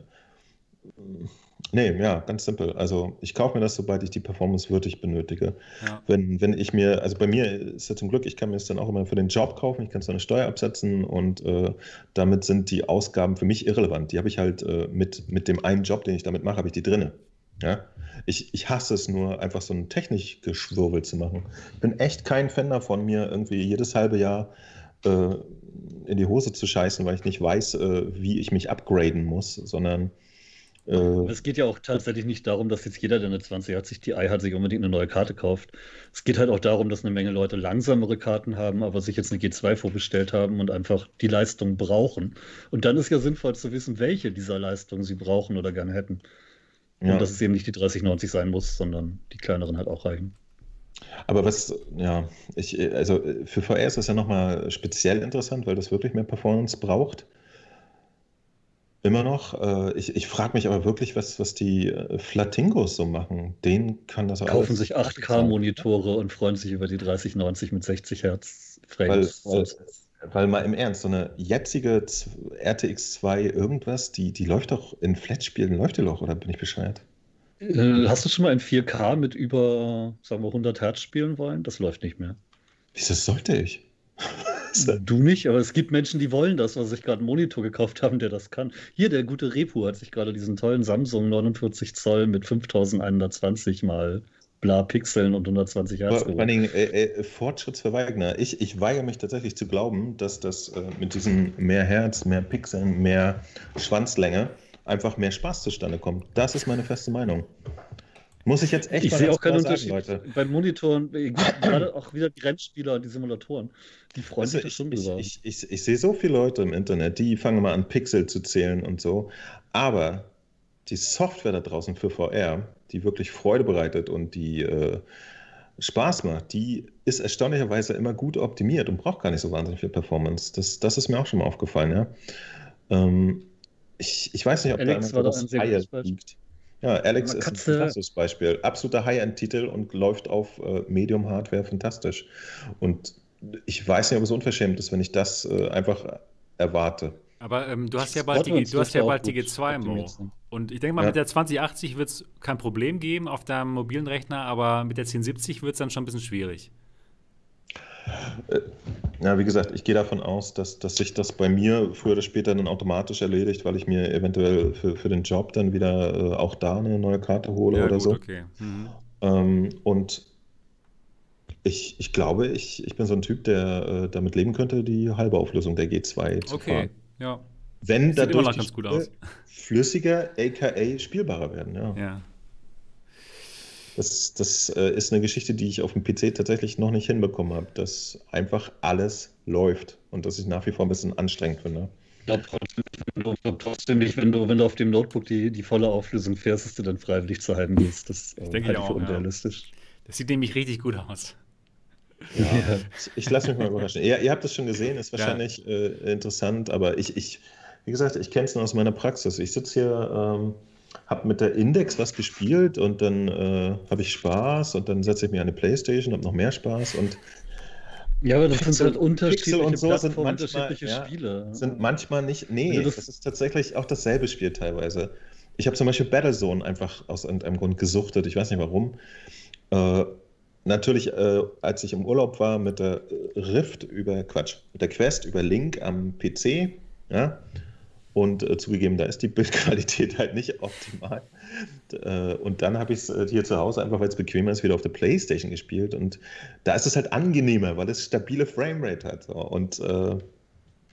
nee, ja, ganz simpel. Also ich kaufe mir das, sobald ich die Performance wirklich benötige. Ja. Wenn ich mir, also bei mir ist ja zum Glück, ich kann mir es dann auch immer für den Job kaufen, ich kann es dann eine Steuer absetzen und damit sind die Ausgaben für mich irrelevant. Die habe ich halt mit dem einen Job, den ich damit mache, habe ich die drinne. Ja? Ich hasse es nur, einfach so ein Technikgeschwurbel zu machen. Ich bin echt kein Fan davon, mir irgendwie jedes halbe Jahr in die Hose zu scheißen, weil ich nicht weiß, wie ich mich upgraden muss, sondern Aber es geht ja auch tatsächlich nicht darum, dass jetzt jeder, der eine 2080 Ti hat, sich unbedingt eine neue Karte kauft. Es geht halt auch darum, dass eine Menge Leute langsamere Karten haben, aber sich jetzt eine G2 vorbestellt haben und einfach die Leistung brauchen. Und dann ist ja sinnvoll zu wissen, welche dieser Leistungen sie brauchen oder gerne hätten. ja. Und dass es eben nicht die 3090 sein muss, sondern die kleineren halt auch reichen. Aber ja, also für VR ist das ja nochmal speziell interessant, weil das wirklich mehr Performance braucht. Immer noch. Ich frage mich aber wirklich, was die Flatingos so machen. Denen kann das Kaufen alles sich 8K-Monitore und freuen sich über die 3090 mit 60 Hertz Weil, Frames. weil mal im Ernst, so eine jetzige RTX 2 irgendwas, die läuft doch in Flat-Spielen, läuft die doch, oder bin ich bescheuert? Hast du schon mal in 4K mit über, sagen wir, 100 Hertz spielen wollen? Das läuft nicht mehr. Wieso sollte ich? Du nicht, aber es gibt Menschen, die wollen das, was sich gerade einen Monitor gekauft haben, der das kann. Hier, der gute Repu hat sich gerade diesen tollen Samsung 49 Zoll mit 5120 mal bla Pixeln und 120 Hertz Vor allen Dingen Fortschrittsverweigner. Ich weigere mich tatsächlich zu glauben, dass das mit diesen mehr Hertz, mehr Pixeln, mehr Schwanzlänge einfach mehr Spaß zustande kommt. Das ist meine feste Meinung. Muss ich jetzt echt Ich mal sehe ganz auch keinen klar sagen, Unterschied. Leute. Bei Monitoren, gerade auch wieder die Rennspieler und die Simulatoren, die freuen Weißt du, sich da schon drüber. ich sehe so viele Leute im Internet, die fangen mal an, Pixel zu zählen und so. Aber die Software da draußen für VR, die wirklich Freude bereitet und die Spaß macht, die ist erstaunlicherweise immer gut optimiert und braucht gar nicht so wahnsinnig viel Performance. Das ist mir auch schon mal aufgefallen, ja. Ich weiß nicht, ob Alex da war da das ein sehr High-End gutes Beispiel. liegt. Ja, Alex Man ist ein kann's, fantastisches Beispiel. Absoluter High-End-Titel und läuft auf Medium-Hardware fantastisch. Und ich weiß nicht, ob es unverschämt ist, wenn ich das einfach erwarte. Aber du hast ja Squadrons bald die dürfte auch bald die gut G2, optimiert Mo. sein. Und ich denke mal, Ja. mit der 2080 wird es kein Problem geben auf deinem mobilen Rechner, aber mit der 1070 wird es dann schon ein bisschen schwierig. Ja, wie gesagt, ich gehe davon aus, dass sich das bei mir früher oder später dann automatisch erledigt, weil ich mir eventuell für den Job dann wieder auch da eine neue Karte hole Ja, oder gut, so. okay. Und ich glaube, ich bin so ein Typ, der damit leben könnte, die halbe Auflösung der G2 zu Okay, fahren. ja. Wenn Sieht immer dadurch noch die ganz gut Spiele aus. flüssiger, aka spielbarer werden, ja. Ja. Das ist eine Geschichte, die ich auf dem PC tatsächlich noch nicht hinbekommen habe, dass einfach alles läuft und dass ich nach wie vor ein bisschen anstrengend finde. Ich glaube trotzdem nicht, wenn du auf dem Notebook die volle Auflösung fährst, dass du dann freiwillig zu halten gehst. Das denke ich halte ich auch, für ja. unrealistisch. Das sieht nämlich richtig gut aus. Ja. Ich lasse mich mal überraschen. Ihr habt das schon gesehen, ist wahrscheinlich interessant, aber wie gesagt, ich kenne es nur aus meiner Praxis. Ich sitze hier, habe mit der Index was gespielt und dann habe ich Spaß und dann setze ich mir eine Playstation, habe noch mehr Spaß und Ja, aber das Pixel- sind halt unterschiedliche Pixel und so sind Plattformen, manchmal- unterschiedliche ja, Spiele. sind manchmal nicht. Nee, Wenn du das das- ist tatsächlich auch dasselbe Spiel teilweise. Ich habe zum Beispiel Battlezone einfach aus irgendeinem Grund gesuchtet. Ich weiß nicht warum. Natürlich, als ich im Urlaub war mit der mit der Quest über Link am PC, ja, und zugegeben, da ist die Bildqualität halt nicht optimal. Und dann habe ich es hier zu Hause einfach, weil es bequemer ist, wieder auf der PlayStation gespielt. Und da ist es halt angenehmer, weil es stabile Framerate hat. So. Und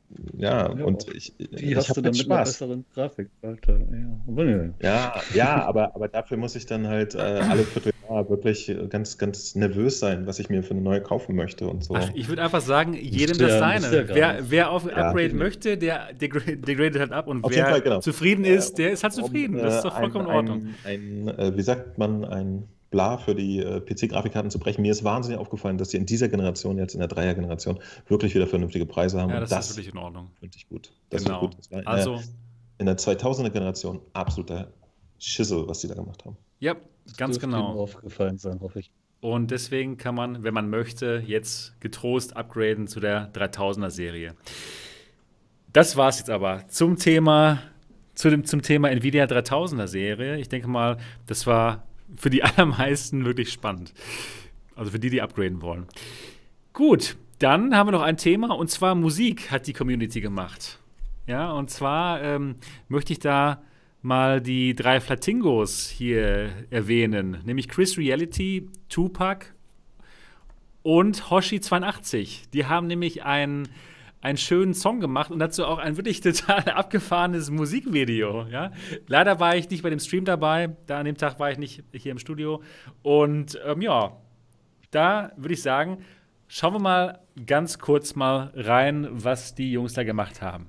Ja, Ja, und die ich hast du habe dann jetzt mit einer Spaß. besseren Grafik, Alter. Ja, aber nö. Ja, aber dafür muss ich dann halt alle Vierteljahr wirklich ganz, ganz nervös sein, was ich mir für eine neue kaufen möchte und Ach, so. ich würde einfach sagen, jedem Musst du das ja, musst du ja seine. gar nicht. Wer auf Ja, Upgrade möchte, der gradet halt ab. Und auf jeden Fall, wer genau. zufrieden ist, der ist halt Um zufrieden. Das ist doch vollkommen in Ordnung. wie sagt man, ein Bla für die PC-Grafikkarten zu brechen. Mir ist wahnsinnig aufgefallen, dass die in dieser Generation, jetzt in der Dreier-Generation, wirklich wieder vernünftige Preise haben. Ja, Und das ist wirklich in Ordnung. finde ich gut. Das Genau. finde ich gut. Das war Also, in der 2000er-Generation absoluter Schissel, was die da gemacht haben. ja, ganz Dürfte Ihnen genau. aufgefallen sein, hoffe ich. Und deswegen kann man, wenn man möchte, jetzt getrost upgraden zu der 3000er-Serie. Das war's jetzt aber zum Thema Nvidia 3000er-Serie. Ich denke mal, das war für die allermeisten wirklich spannend. Also für die, die upgraden wollen. Gut, dann haben wir noch ein Thema, und zwar Musik hat die Community gemacht. Ja, und zwar möchte ich da mal die 3 Flatingos hier erwähnen, nämlich Chris Reality, Tupac und Hoshi82. Die haben nämlich einen schönen Song gemacht und dazu auch ein wirklich total abgefahrenes Musikvideo. Ja? Leider war ich nicht bei dem Stream dabei, da an dem Tag war ich nicht hier im Studio. Und ja, da würde ich sagen, schauen wir mal ganz kurz mal rein, was die Jungs da gemacht haben.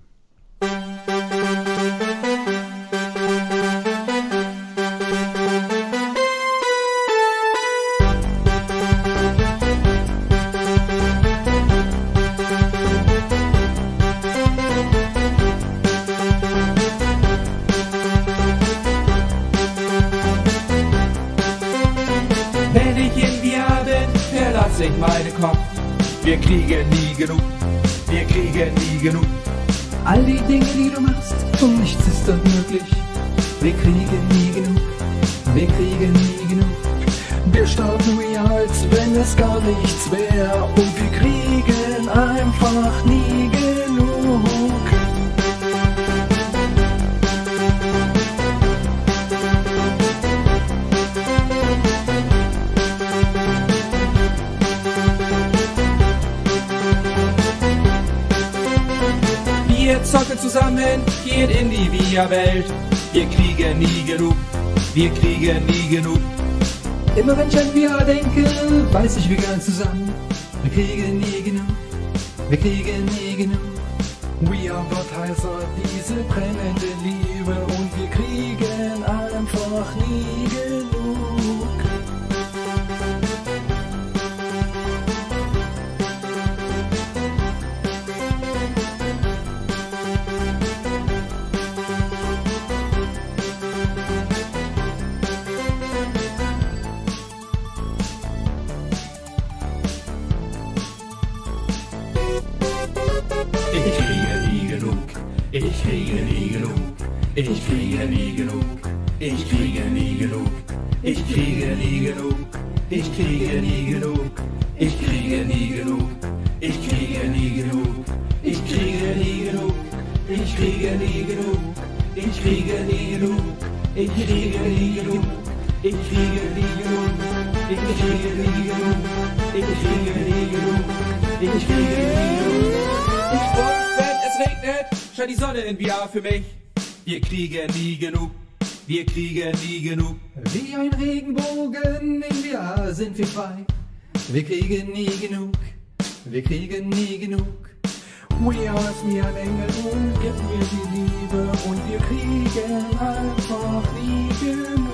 Wenn ich in VR bin, verlass ich meinen Kopf. Wir kriegen nie genug, wir kriegen nie genug. All die Dinge, die du machst, und nichts ist unmöglich. Wir kriegen nie genug, wir kriegen nie genug. Wir starten wie als wenn es gar nichts wäre. Und wir kriegen einfach nie genug. Wir zocken zusammen, gehen in die VR-Welt. Wir kriegen nie genug, wir kriegen nie genug. Immer wenn ich an VR denke, weiß ich, wir gehören zusammen. Wir kriegen nie genug, wir kriegen nie genug. We are Gottheiser, diese brennende Liebe. Und wir kriegen einfach nie genug. Ich kriege nie genug, ich kriege nie genug, ich kriege nie genug, ich kriege nie genug, ich kriege nie genug, ich kriege nie genug, ich kriege nie genug, ich kriege nie genug, ich kriege nie genug, ich kriege nie genug, ich kriege nie genug, ich kriege nie genug, ich kriege nie genug, ich kriege nie genug, ich kriege nie genug, ich kriege nie genug. Und wenn es regnet, scheint die Sonne in VR für mich. Wir kriegen nie genug, wir kriegen nie genug. Wie ein Regenbogen in VR sind wir frei. Wir kriegen nie genug, wir kriegen nie genug. We are wie ein Engel und gib mir die Liebe. Und wir kriegen einfach nie genug.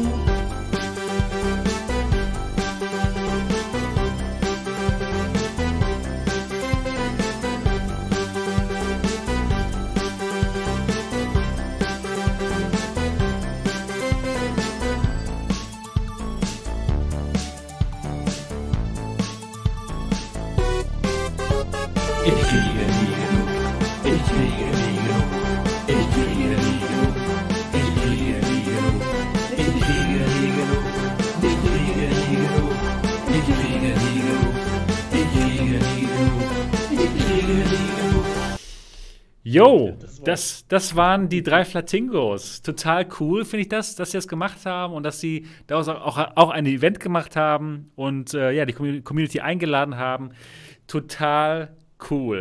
Ich kriege nie genug, ich kriege nie genug, ich kriege nie genug, ich kriege nie genug, ich kriege nie genug, ich kriege nie genug, ich kriege nie genug, ich kriege nie genug, ich kriege nie genug. Jo, das waren die 3 Flatingos. Total cool, finde ich das, dass sie das gemacht haben und dass sie daraus auch ein Event gemacht haben und ja, die Community eingeladen haben. Total cool.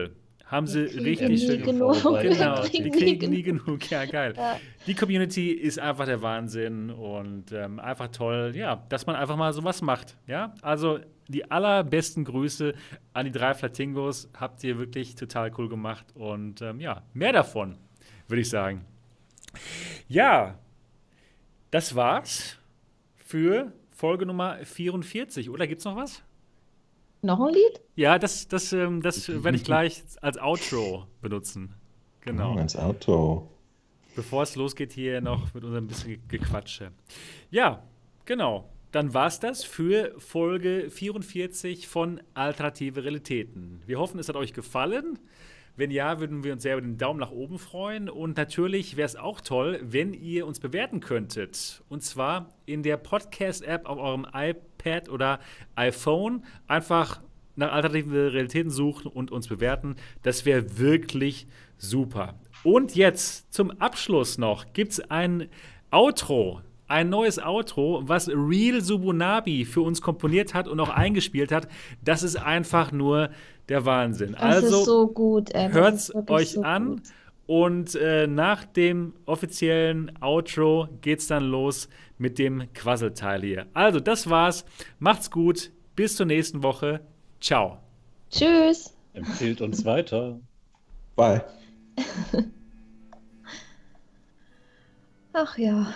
Haben sie kriegen richtig nie schön genug. gemacht. Genau, Wir die kriegen kriegen nie nie genug. Ja, geil. Ja. Die Community ist einfach der Wahnsinn und einfach toll, ja, dass man einfach mal sowas macht. Ja, also die allerbesten Grüße an die 3 Flatingos. Habt ihr wirklich total cool gemacht und ja, mehr davon, würde ich sagen. Ja, das war's für Folge Nummer 44. Oder gibt's noch was? Noch ein Lied? Ja, das werde ich gleich als Outro benutzen. Genau. Als Auto. Bevor es losgeht hier noch mit unserem bisschen Gequatsche. Ja, genau. Dann war's das für Folge 44 von Alternative Realitäten. Wir hoffen, es hat euch gefallen. Wenn ja, würden wir uns sehr über den Daumen nach oben freuen. Und natürlich wäre es auch toll, wenn ihr uns bewerten könntet. Und zwar in der Podcast-App auf eurem iPad oder iPhone. Einfach nach alternativen Realitäten suchen und uns bewerten. Das wäre wirklich super. Und jetzt zum Abschluss noch gibt es ein Outro. Ein neues Outro, was Real Subunabi für uns komponiert hat und auch eingespielt hat. Das ist einfach nur der Wahnsinn. Das ist so gut, ey. Das Hört's ist wirklich euch so an gut. und nach dem offiziellen Outro geht's dann los mit dem Quasselteil hier. Also, das war's. Macht's gut. Bis zur nächsten Woche. Ciao. Tschüss. Empfehlt uns weiter. Bye. Ach ja.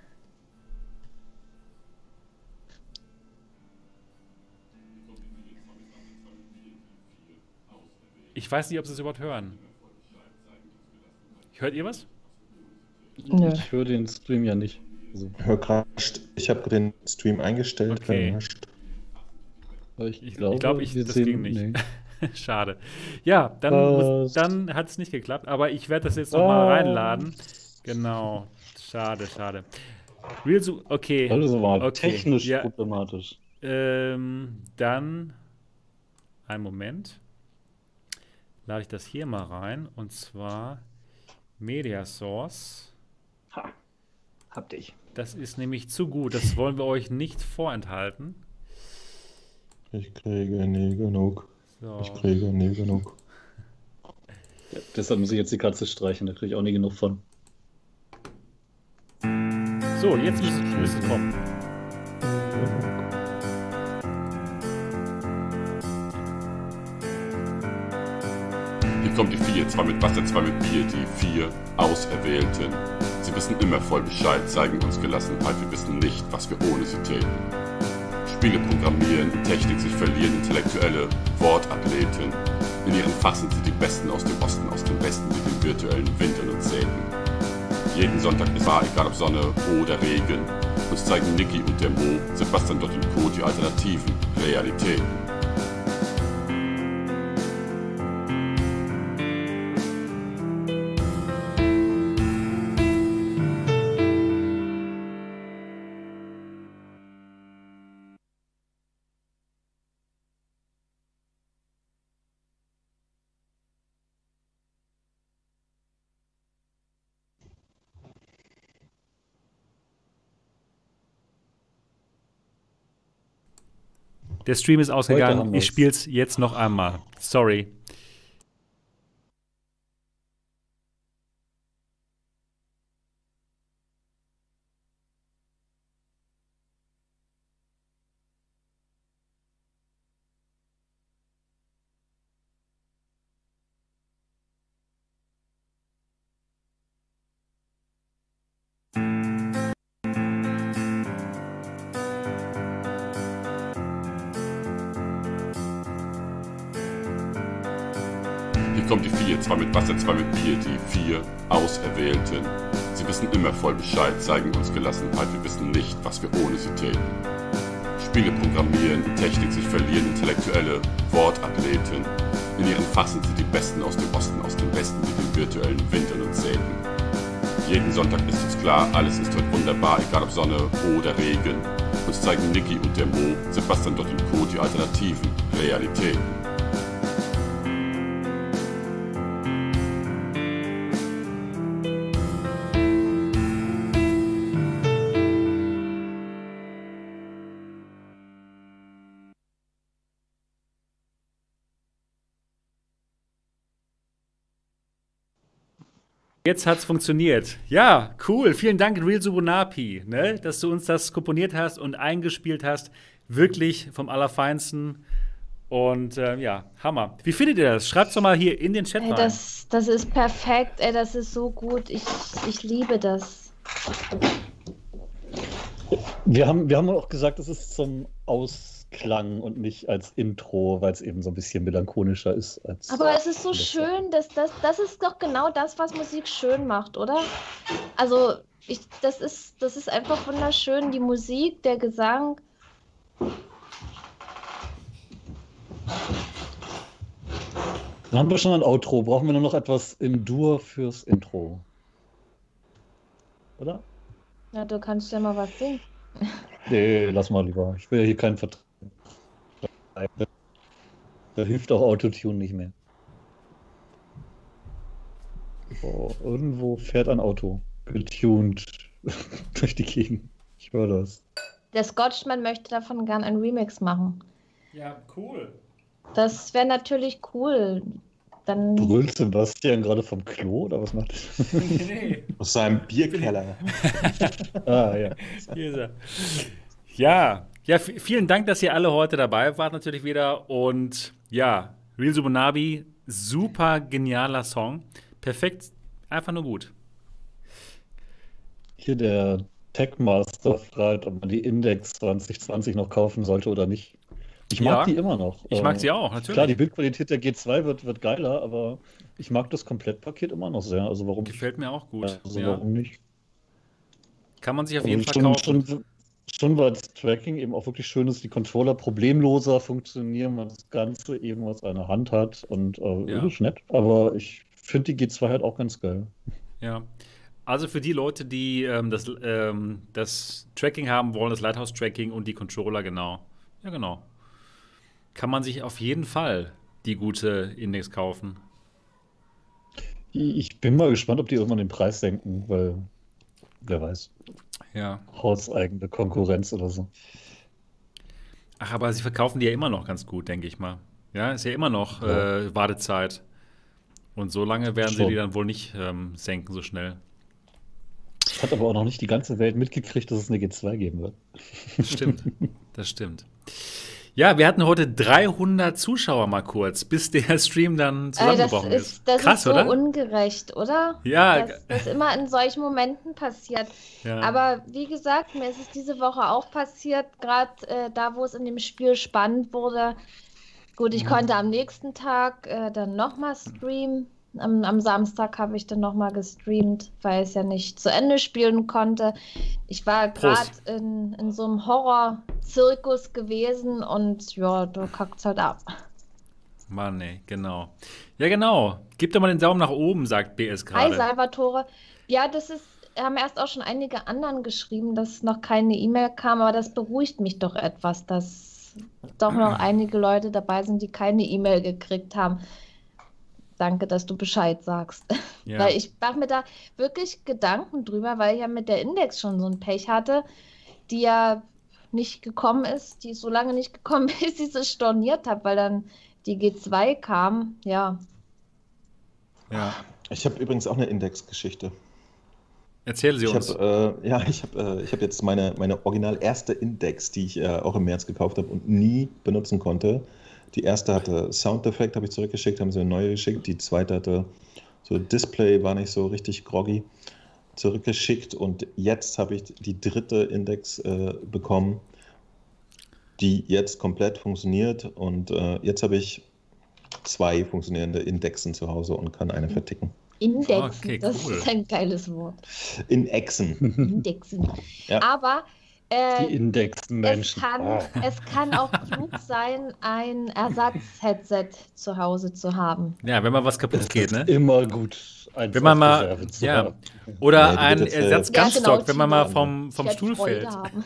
Ich weiß nicht, ob Sie es überhaupt hören. Hört ihr was? Nö. Ich höre den Stream ja nicht. Also, Crasht. Ich habe den Stream eingestellt. Okay. Crasht. Ich glaube, wir das sehen- ging nicht. nee. Schade. Ja, Was? dann hat es nicht geklappt, aber ich werde das jetzt nochmal reinladen. Genau. Schade. Okay. Also war Okay, technisch ja. problematisch. Dann, einen Moment, lade ich das hier mal rein und zwar Media Source. Hab dich. Das ist nämlich zu gut, das wollen wir euch nicht vorenthalten. Ich kriege nie genug. So. Ich kriege nie genug. Ja, deshalb muss ich jetzt die Katze streichen, da kriege ich auch nie genug von. So, jetzt müsste es kommen. Hier kommt die 4, zwar mit Wasser, zwar mit Bier, die 4 Auserwählten. Sie wissen immer voll Bescheid, zeigen uns Gelassenheit, wir wissen nicht, was wir ohne sie täten. Spiele programmieren, in Technik sich verlieren, intellektuelle Wortathleten. In ihren Fach sind sie die Besten aus dem Osten, aus dem Westen, mit den virtuellen Wintern und Zehnten. Jeden Sonntag ist wahr, egal ob Sonne oder Regen. Uns zeigen Niki und der Mo, Sebastian dort und Co. die alternativen Realitäten. Der Stream ist haben ausgegangen, wir's. ich spiele es jetzt noch einmal. Sorry. Hier kommt die 4, zwar mit Wasser, zwar mit Bier, die 4 Auserwählten. Sie wissen immer voll Bescheid, zeigen uns Gelassenheit, wir wissen nicht, was wir ohne sie täten. Spiele programmieren, in Technik sich verlieren, intellektuelle Wortathleten. In ihren Fach sind sie die Besten aus dem Osten, aus dem Westen, mit den virtuellen Wintern und Zehnten. Jeden Sonntag ist uns klar, alles ist heute wunderbar, egal ob Sonne oder Regen. Uns zeigen Niki und der Mo, Sebastian dort und Co. die alternativen Realitäten. Jetzt hat's funktioniert. Ja, cool. Vielen Dank, Real Subunapi, ne, dass du uns das komponiert hast und eingespielt hast. Wirklich vom Allerfeinsten. Und ja, Hammer. Wie findet ihr das? Schreibt es doch mal hier in den Chat Ey, rein. das ist perfekt, ey, das ist so gut. Ich liebe das. Wir haben auch gesagt, es ist zum Ausklang und nicht als Intro, weil es eben so ein bisschen melancholischer ist. Aber es ist so das schön, das ist doch genau das, was Musik schön macht, oder? Also, das ist einfach wunderschön. Die Musik, der Gesang. Dann haben wir schon ein Outro. Brauchen wir nur noch etwas in Dur fürs Intro? Oder? Ja, du kannst ja mal was singen. Nee, lass mal lieber. Ich will ja hier keinen Vertrag. Da hilft auch Autotune nicht mehr. Oh, irgendwo fährt ein Auto. Getuned durch die Gegend. Ich höre das. Der Scotchman möchte davon gern ein Remix machen. Ja, cool. Das wäre natürlich cool. Dann Brüllt Sebastian gerade vom Klo oder was macht er? Nee, Aus seinem Bierkeller. Ah, ja. hier ist er. Ja, vielen Dank, dass ihr alle heute dabei wart natürlich wieder. Und ja, Real Subunabi, super genialer Song. Perfekt, einfach nur gut. Hier der Techmaster fragt, ob man die Index 2020 noch kaufen sollte oder nicht. Ich mag Ja, die immer noch. Ich mag sie auch, natürlich. Klar, die Bildqualität der G2 wird geiler, aber ich mag das Komplettpaket immer noch sehr. Also warum, Gefällt mir auch gut. also Ja. warum nicht? Kann man sich auf Also jeden Fall kaufen. schon weil das Tracking eben auch wirklich schön ist, die Controller problemloser funktionieren, man das Ganze eben aus einer Hand hat und Ja. das ist nett. Aber ich finde die G2 halt auch ganz geil. Ja. Also für die Leute, die das Tracking haben wollen, das Lighthouse-Tracking und die Controller, genau. Ja, genau. Kann man sich auf jeden Fall die gute Index kaufen. Ich bin mal gespannt, ob die irgendwann den Preis senken, weil wer weiß, Ja. hauseigene Konkurrenz oder so. Ach, aber sie verkaufen die ja immer noch ganz gut, denke ich mal. Ja, ist ja immer noch Ja. Wartezeit. Und so lange werden sie Schon. die dann wohl nicht senken so schnell. Hat aber auch noch nicht die ganze Welt mitgekriegt, dass es eine G2 geben wird. Stimmt, das stimmt. Ja, wir hatten heute 300 Zuschauer mal kurz, bis der Stream dann zusammengebrochen ist. Das Krass, ist so oder? ungerecht, oder? Ja. Dass das immer in solchen Momenten passiert. Ja. Aber wie gesagt, mir ist es diese Woche auch passiert, gerade da, wo es in dem Spiel spannend wurde. Gut, ich konnte am nächsten Tag dann nochmal streamen. Am Samstag habe ich dann nochmal gestreamt, weil ich es ja nicht zu Ende spielen konnte. Ich war gerade Prost. in so einem Horror-Zirkus gewesen und ja, da kackt's halt ab. Mann, ey, genau. Ja, genau. Gib doch mal den Daumen nach oben, sagt BS Hi gerade. Salvatore. Ja, haben erst auch schon einige anderen geschrieben, dass noch keine E-Mail kam, aber das beruhigt mich doch etwas, dass doch noch einige Leute dabei sind, die keine E-Mail gekriegt haben. Danke, dass du Bescheid sagst. Ja. Weil ich mache mir da wirklich Gedanken drüber, weil ich ja mit der Index schon so ein Pech hatte, die ja nicht gekommen ist, die so lange nicht gekommen ist, bis ich sie storniert habe, weil dann die G2 kam. Ja, Ja. Ich habe übrigens auch eine Indexgeschichte. Erzähl sie Ich uns. habe ich hab jetzt meine original erste Index, die ich auch im März gekauft habe und nie benutzen konnte. Die erste hatte Soundeffekt, habe ich zurückgeschickt, haben sie eine neue geschickt. Die zweite hatte so Display, war nicht so richtig groggy, zurückgeschickt. Und jetzt habe ich die dritte Index bekommen, die jetzt komplett funktioniert. Und jetzt habe ich 2 funktionierende Indexen zu Hause und kann eine verticken. Indexen, Okay, das cool. ist ein geiles Wort. Indexen. Indexen. Ja. Aber Die Indexen-Menschen. es kann auch klug sein, ein Ersatz-Headset zu Hause zu haben. Ja, wenn mal was kaputt geht, ne? Immer gut. eins Wenn man auf mal, Reserve zu ja. haben. Oder Nee, die ein wird jetzt, Ersatzganzstock, wenn man mal Tino. vom Ich werd Stuhl Freude fällt. haben.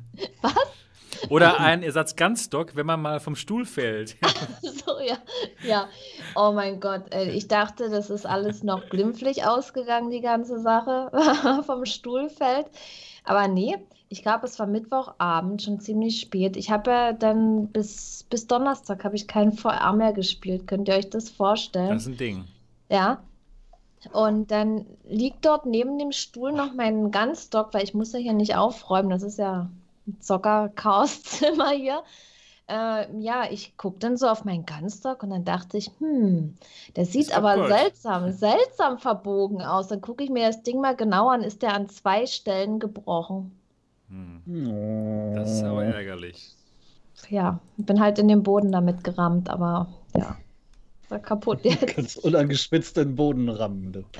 Oder ein Ersatzganzstock, wenn man mal vom Stuhl fällt. So, ja. Ja. Oh mein Gott, ey. Ich dachte, das ist alles noch glimpflich ausgegangen, die ganze Sache vom Stuhlfeld. Aber nee, ich glaube, es war Mittwochabend, schon ziemlich spät. Ich habe ja dann bis Donnerstag habe ich keinen VR mehr gespielt. Könnt ihr euch das vorstellen? Das ist ein Ding. Ja. Und dann liegt dort neben dem Stuhl noch mein Gunstock, weil ich muss ja hier nicht aufräumen. Das ist ja ein Zocker-Chaos-Zimmer hier. Ja, ich gucke dann so auf meinen Gunstock und dann dachte ich, der sieht Ist aber kaputt. seltsam verbogen aus. Dann gucke ich mir das Ding mal genauer an, ist der an 2 Stellen gebrochen. Das ist aber ärgerlich. Ja, bin halt in den Boden damit gerammt, aber ja, war kaputt jetzt. Ganz unangeschwitzt in den Boden rammen. Du.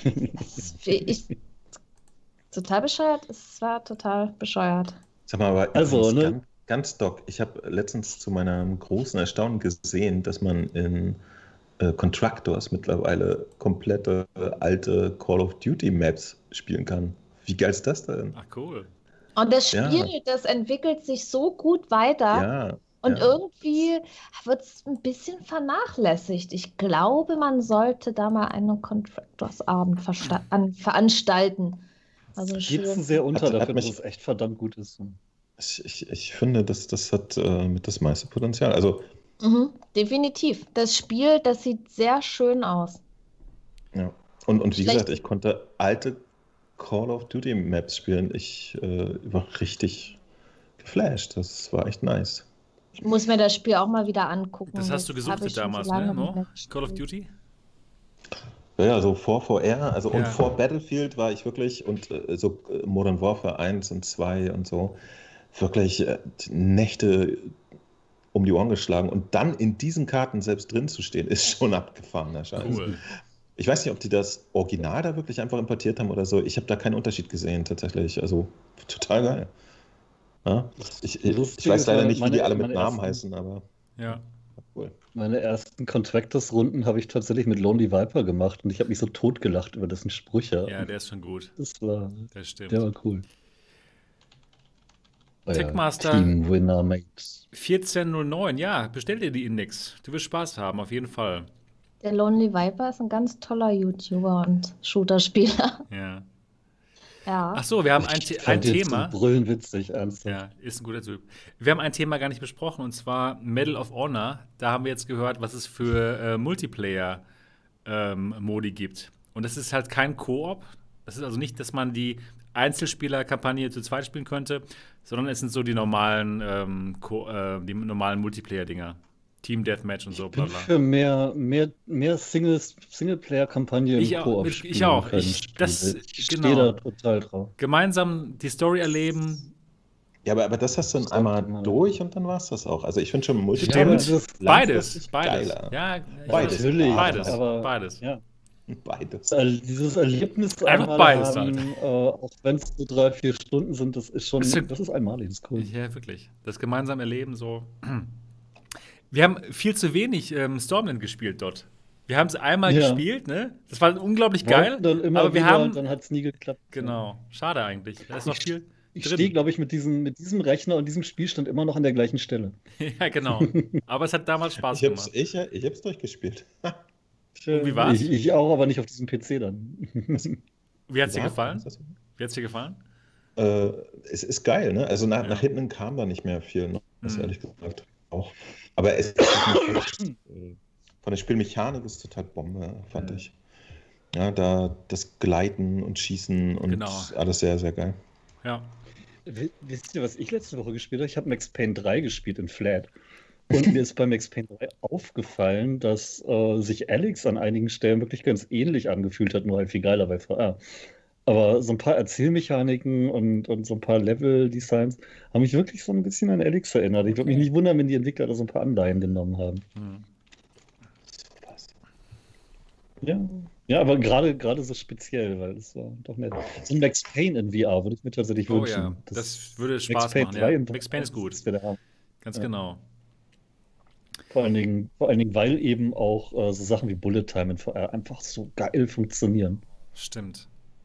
Total bescheuert. Es war total bescheuert. Sag mal, aber Also, übrigens, ne? ganz Doc, ich habe letztens zu meinem großen Erstaunen gesehen, dass man in Contractors mittlerweile komplette alte Call of Duty Maps spielen kann. Wie geil ist das denn? Ach, cool. Und das Ja. Spiel, das entwickelt sich so gut weiter. Ja. Und ja. irgendwie wird es ein bisschen vernachlässigt. Ich glaube, man sollte da mal einen Contractors-Abend veranstalten. Also Geht schön. zu sehr unter Hat dafür, dass mich- es echt verdammt gut ist. Ich finde, das hat mit das meiste Potenzial. Also, Mhm, definitiv. Das Spiel, das sieht sehr schön aus. ja. Und wie Schlecht- gesagt, ich konnte alte Call of Duty Maps spielen. Ich war richtig geflasht. Das war echt nice. Ich muss mir das Spiel auch mal wieder angucken. Das hast du habe gesuchtet ich schon damals, so lange ne, nicht Mo? mehr Call of gespielt. Duty? Ja, so vor VR, also und Ja. vor Battlefield war ich wirklich und so Modern Warfare 1 und 2 und so wirklich Nächte um die Ohren geschlagen und dann in diesen Karten selbst drin zu stehen, ist schon abgefahrener Scheiß. Cool. Ich weiß nicht, ob die das Original da wirklich einfach importiert haben oder so. Ich habe da keinen Unterschied gesehen tatsächlich. Also total geil. Ja? Ich Lustig weiß ist leider ja, nicht, wie die alle mit meine Namen ersten- heißen, aber Ja. cool. Meine ersten Contractors-Runden habe ich tatsächlich mit Lonely Viper gemacht und ich habe mich so totgelacht über dessen Sprüche. Ja, der ist schon gut. Das war, Das stimmt. der war cool. Oh ja, Techmaster- Team Winner Mates. 1409, ja, bestell dir die Index. Du wirst Spaß haben, auf jeden Fall. Der Lonely Viper ist ein ganz toller YouTuber und Shooter-Spieler. Ja. Ja. Ach so, wir haben ein Fand jetzt Thema. so brüllenwitzig, ernsthaft. Ja, ist ein guter Typ. Wir haben ein Thema gar nicht besprochen, und zwar Medal of Honor. Da haben wir jetzt gehört, was es für Multiplayer-Modi gibt. Und das ist halt kein Koop. Das ist also nicht, dass man die Einzelspieler-Kampagne zu zweit spielen könnte, sondern es sind so die normalen, normalen Multiplayer-Dinger. Team Deathmatch und so, Ich bla bin bla. für mehr Singleplayer-Kampagne im Ich auch, Koop ich spielen auch. können. Ich stehe genau. da total drauf. Gemeinsam die Story erleben. Ja, aber das hast du dann einmal durch und dann war es das auch. Also ich finde schon Multiplayer aber Stimmt. das- Beides. langfristig Beides. geiler. Ja, ich Beides. weiß. Natürlich, Beides. aber- Beides. Ja. Beides. Dieses Erlebnis Einfach einmal beides haben, auch wenn es so 3-4 Stunden sind, das ist schon, Ist- das ist einmalig, das ist cool. Ja, wirklich. Das gemeinsame Erleben so. Wir haben viel zu wenig Stormland gespielt dort. Wir haben es einmal Ja. gespielt, ne? Das war unglaublich geil. Wollten dann immer aber wir wieder, haben. dann hat es nie geklappt. Genau. Schade eigentlich. Da ist noch viel Ich drin. stehe, glaube ich, mit diesem Rechner und diesem Spielstand immer noch an der gleichen Stelle. Ja, genau. Aber es hat damals Spaß Ich hab's, gemacht. ich hab's durchgespielt. Und wie war's? Ich auch, aber nicht auf diesem PC dann. Wie hat's dir Ja, gefallen? ist das- Wie hat's dir gefallen? Es ist geil, ne? Also nach Ja. hinten kam da nicht mehr viel, ne? Das Mhm. ehrlich gesagt auch. Aber es ist von der Spielmechanik ist total Bombe, fand Ja. ich. Ja, da das Gleiten und Schießen und Genau. alles sehr, sehr geil. Ja. Wisst ihr, was ich letzte Woche gespielt habe? Ich habe Max Payne 3 gespielt in Flat. Und mir ist bei Max Payne 3 aufgefallen, dass sich Alex an einigen Stellen wirklich ganz ähnlich angefühlt hat, nur halt viel geiler bei VR. Aber so ein paar Erzählmechaniken und so ein paar Level-Designs haben mich wirklich so ein bisschen an Alex erinnert. Ich würde mich nicht wundern, wenn die Entwickler da so ein paar Anleihen genommen haben. Hm. Ja, aber gerade so speziell, weil es war doch nett. So ein Max Payne in VR würde ich mir tatsächlich Oh wünschen. ja, das würde Max Spaß Payne machen. 3 Ja. in Max Payne ist gut. das wäre der Hammer. Ganz Ja. genau. Vor allen Dingen, weil eben auch so Sachen wie Bullet Time in VR einfach so geil funktionieren. Stimmt.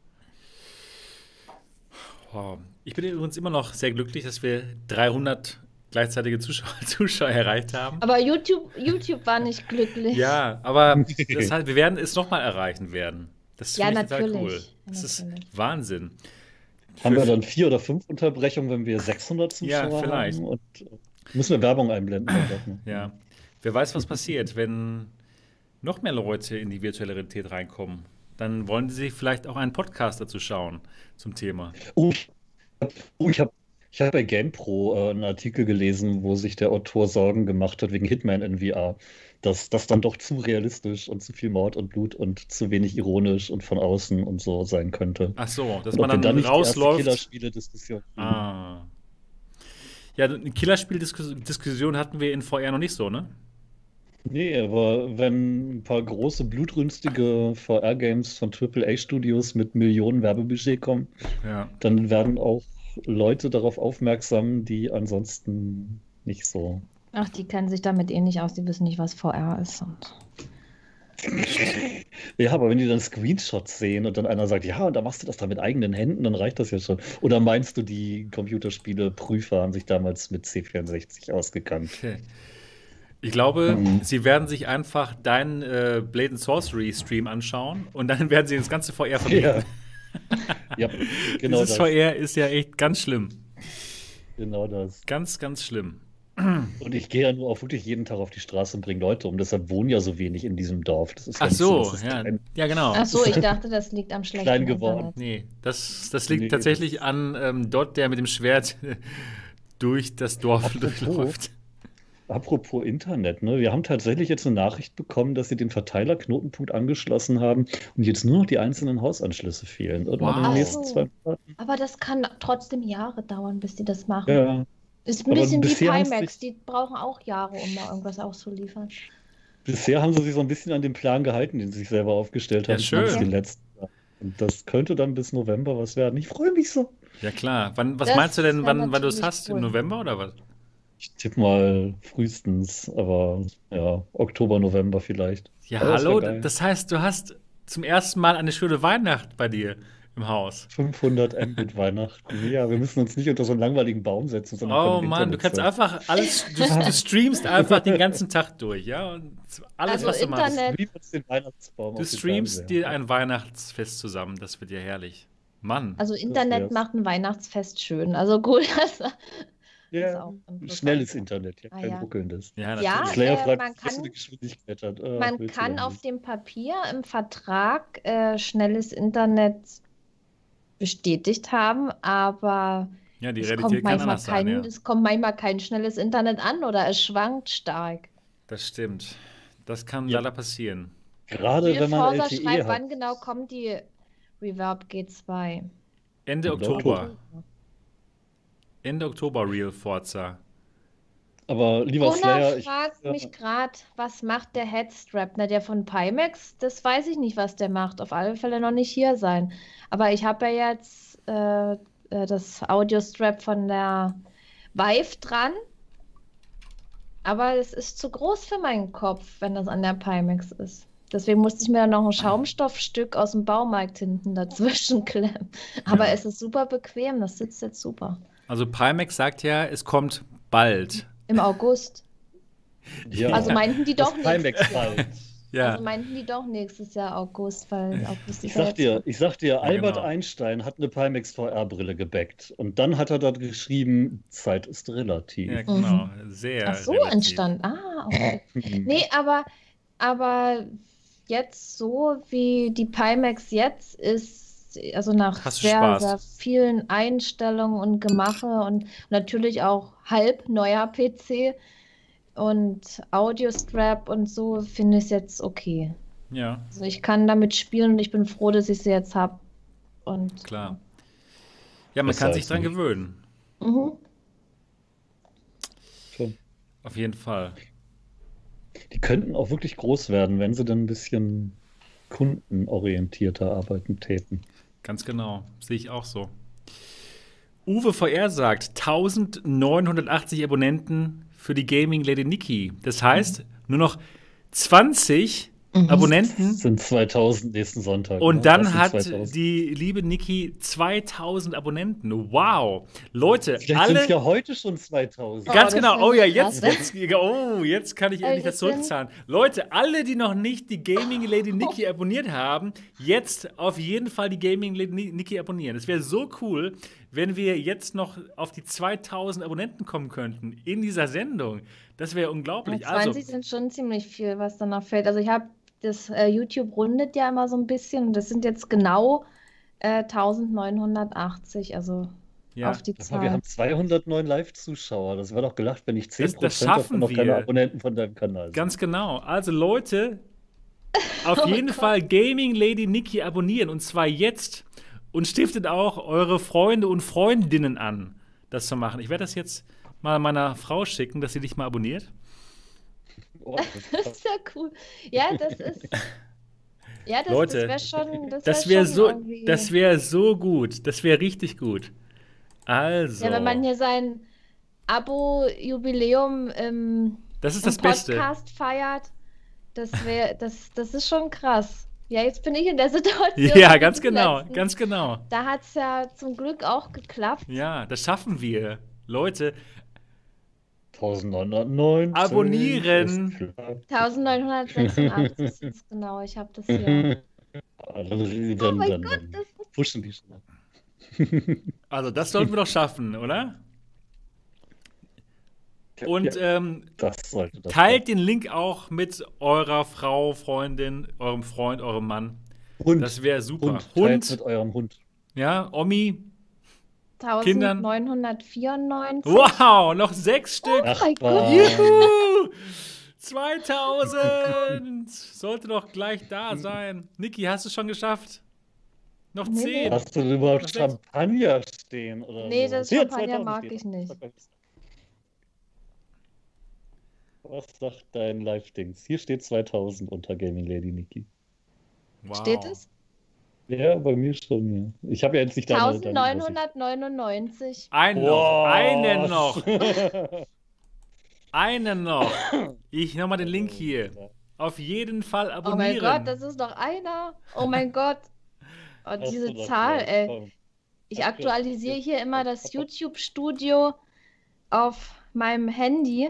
Wow. Ich bin übrigens immer noch sehr glücklich, dass wir 300 gleichzeitige Zuschauer erreicht haben. Aber YouTube war nicht glücklich. Ja, aber das heißt, wir werden es nochmal erreichen werden. Das Ja, finde ich total natürlich. cool. Ja, Das ist natürlich. Wahnsinn. Haben Für- wir dann 4 oder 5 Unterbrechungen, wenn wir 600 Zuschauer Ja, vielleicht. haben? Und müssen wir Werbung einblenden? Dann doch, ne? Ja. Wer weiß, was passiert, wenn noch mehr Leute in die virtuelle Realität reinkommen. Dann wollen Sie vielleicht auch einen Podcast dazu schauen zum Thema. Oh, ich hab bei GamePro einen Artikel gelesen, wo sich der Autor Sorgen gemacht hat wegen Hitman in VR, dass das dann doch zu realistisch und zu viel Mord und Blut und zu wenig ironisch und von außen und so sein könnte. Ach so, dass Und man ob wir dann nicht die erste rausläuft. Killerspiele-Diskussion kriegen. Ah. Ja, eine Killerspiel-Diskussion hatten wir in VR noch nicht so, ne? Nee, aber wenn ein paar große, blutrünstige VR-Games von AAA-Studios mit Millionen Werbebudget kommen, Ja. dann werden auch Leute darauf aufmerksam, die ansonsten nicht so. Ach, die kennen sich damit eh nicht aus, die wissen nicht, was VR ist. Und Ja, aber wenn die dann Screenshots sehen und dann einer sagt, ja, und da machst du das dann mit eigenen Händen, dann reicht das ja schon. Oder meinst du, die Computerspiele-Prüfer haben sich damals mit C64 ausgekannt? Okay. Ich glaube, Mhm. Sie werden sich einfach deinen Blade and Sorcery Stream anschauen und dann werden Sie das ganze VR verbieten. Ja, genau Dieses das. VR ist ja echt ganz schlimm. Genau das. Ganz, ganz schlimm. Und ich gehe ja nur auch wirklich jeden Tag auf die Straße und bringe Leute um. Deshalb wohnen ja so wenig in diesem Dorf. Das ist ja Ach nicht so, so, dass es ja. klein- Ja, genau. ach so, ich dachte, das liegt am schlechten Klein geworden. Internet. Nee, das liegt Nee, tatsächlich an Dot, der mit dem Schwert durch das Dorf Apropos. durchläuft. Apropos Internet, ne? Wir haben tatsächlich jetzt eine Nachricht bekommen, dass sie den Verteilerknotenpunkt angeschlossen haben und jetzt nur noch die einzelnen Hausanschlüsse fehlen. Irgendwann in den Wow. nächsten Ach so. 2 Monaten. Aber das kann trotzdem Jahre dauern, bis die das machen. Ja, Ist ein aber bisschen wie bisher haben Pimax, die brauchen auch Jahre, um mal irgendwas auszuliefern. bisher haben sie sich so ein bisschen an den Plan gehalten, den sie sich selber aufgestellt Ja, haben. schön. zumindest die letzten Jahre. Und das könnte dann bis November was werden. Ich freue mich so. Ja, klar. Was Das meinst du denn, wär wann du es natürlich hast? cool. Im November oder was? Ich tippe mal frühestens, aber ja, Oktober, November vielleicht. Ja, Aber das wär hallo. geil. Das heißt, du hast zum ersten Mal eine schöne Weihnacht bei dir im Haus. 500 Mbit Weihnachten. Ja, wir müssen uns nicht unter so einen langweiligen Baum setzen, sondern Oh können im Mann, du Internet kannst surfen. einfach alles, du streamst einfach den ganzen Tag durch, ja? Und alles, Also was du machst. Internet- Stream uns den Weihnachtsbaum Du auf den streamst Fernseher. dir ein Weihnachtsfest zusammen, das wird ja herrlich. Mann. Also Internet wär's. macht ein Weihnachtsfest schön. Also gut, das ist Ja, auch interessant. schnelles Internet, ja, Ah, kein ja. ruckelndes. Ja, Ja, natürlich. Slayer fragt, man was für kann- eine Geschwindigkeit hat. Man willst du kann doch auf nicht. dem Papier im Vertrag schnelles Internet bestätigt haben, aber Ja, die es Realität kommt kann manchmal anders sein, ja. es kommt manchmal kein schnelles Internet an oder es schwankt stark. Das stimmt. Das kann Ja. leider passieren. Gerade Real wenn man Forza LTE schreibt, hat. wann genau kommt die Reverb G2? Ende Ende Oktober. Ende Oktober Real Forza. Aber lieber Gunnar Slayer, fragt mich gerade, was macht der Headstrap? Na, der von Pimax, das weiß ich nicht, was der macht. Auf alle Fälle noch nicht hier sein. Aber ich habe ja jetzt das Audio-Strap von der Vive dran. Aber es ist zu groß für meinen Kopf, wenn das an der Pimax ist. Deswegen musste ich mir dann noch ein Schaumstoffstück aus dem Baumarkt hinten dazwischen klemmen. Aber Ja. es ist super bequem, das sitzt jetzt super. Also Pimax sagt ja, es kommt bald. Im August. ja, Also meinten die das doch nächstes Pimax Jahr. bald. Ja. Also meinten die doch nächstes Jahr August, weil August Ich ist ja sag jetzt. dir, Albert genau. Einstein hat eine Pimax VR-Brille gebackt. Und dann hat er dort geschrieben, Zeit ist relativ. Ja, genau. Sehr Ach so, relativ. entstand. Ah, okay. Hm. Nee, aber jetzt so wie die Pimax jetzt ist, also nach Hast du sehr, Spaß? sehr vielen Einstellungen und Gemache und natürlich auch halb neuer PC und Audio-Strap und so, finde ich es jetzt okay. Ja, Also ich kann damit spielen und ich bin froh, dass ich sie jetzt habe. Und klar. Ja, man Besser kann sich als dran nicht. gewöhnen. Mhm. So. Auf jeden Fall. Die könnten auch wirklich groß werden, wenn sie dann ein bisschen kundenorientierter arbeiten täten. Ganz genau. Sehe ich auch so. Uwe VR sagt 1980 Abonnenten für die Gaming Lady Niki. Das heißt, nur noch 20 Mhm. Abonnenten. Das sind 2000 nächsten Sonntag. Und ne? dann Das sind hat 2000. die liebe Niki 2000 Abonnenten. Wow. Leute, Vielleicht sind alle. es ja heute schon 2000. Ganz das genau. wär Oh ja, krass. jetzt kann ich Ey, endlich das das sind- zurückzahlen. Leute, alle, die noch nicht die Gaming Lady Niki abonniert haben, jetzt auf jeden Fall die Gaming Lady Niki abonnieren. Es wäre so cool, wenn wir jetzt noch auf die 2000 Abonnenten kommen könnten in dieser Sendung. Das wäre unglaublich. 20 Also, sind schon ziemlich viel, was dann noch fällt. Also ich habe YouTube rundet ja immer so ein bisschen und das sind jetzt genau 1980, also Ja. auf die Wir Zahl. haben 209 Live-Zuschauer. Das wäre doch gelacht, wenn nicht 10% Das davon schaffen noch keine wir. Abonnenten von deinem Kanal sind. Ganz genau. Also Leute, auf Oh jeden Gott. Fall Gaming Lady Niki abonnieren und zwar jetzt und stiftet auch eure Freunde und Freundinnen an, das zu machen. Ich werde das jetzt mal meiner Frau schicken, dass sie dich mal abonniert. Oh, Das ist ja cool. Ja, das ist. Ja, das Leute, wäre schon. Das wär wäre schon so, irgendwie- das wäre so gut. Das wäre richtig gut. Also, Ja, wenn man hier sein Abo-Jubiläum das ist im das Beste. Podcast feiert, das ist schon krass. Ja, jetzt bin ich in der Situation. Ja, wie ganz die genau, letzten. ganz genau. Da hat es ja zum Glück auch geklappt. Ja, das schaffen wir. Leute, 1990. Abonnieren. ist klar. 1986 ist es genau. Ich habe das hier. Oh mein Gott, das ist. pushen die schon. also das sollten wir doch schaffen, oder? Und Das sollte das teilt den Link auch mit eurer Frau, Freundin, eurem Freund, eurem Mann. Hund. Das wäre super. Teilt mit eurem Hund. Ja, Omi. Kindern. 1994. Wow, noch 6 Stück. Oh mein Ach, Gott. Juhu! 2000! Sollte doch gleich da sein. Niki, hast du schon geschafft? Noch Nee, 10. Hast du überhaupt Was Champagner stehen? Oder Nee, so? das Hier, Champagner 2000 mag steht ich da. nicht. Was sagt dein Live-Dings? Hier steht 2000 unter Gaming Lady Niki. Wow. Steht es? Ja, bei mir schon, ja. Ich habe ja jetzt nicht deine Übersicht. 1999. Einen noch, Wow. einen noch, einen noch. Ich nochmal den Link hier. Auf jeden Fall Oh abonnieren. mein Gott, das ist noch einer. Oh mein Gott. Oh, Hast diese du das Zahl, gleich? ey. Komm. Ich aktualisiere hier immer das YouTube-Studio auf meinem Handy.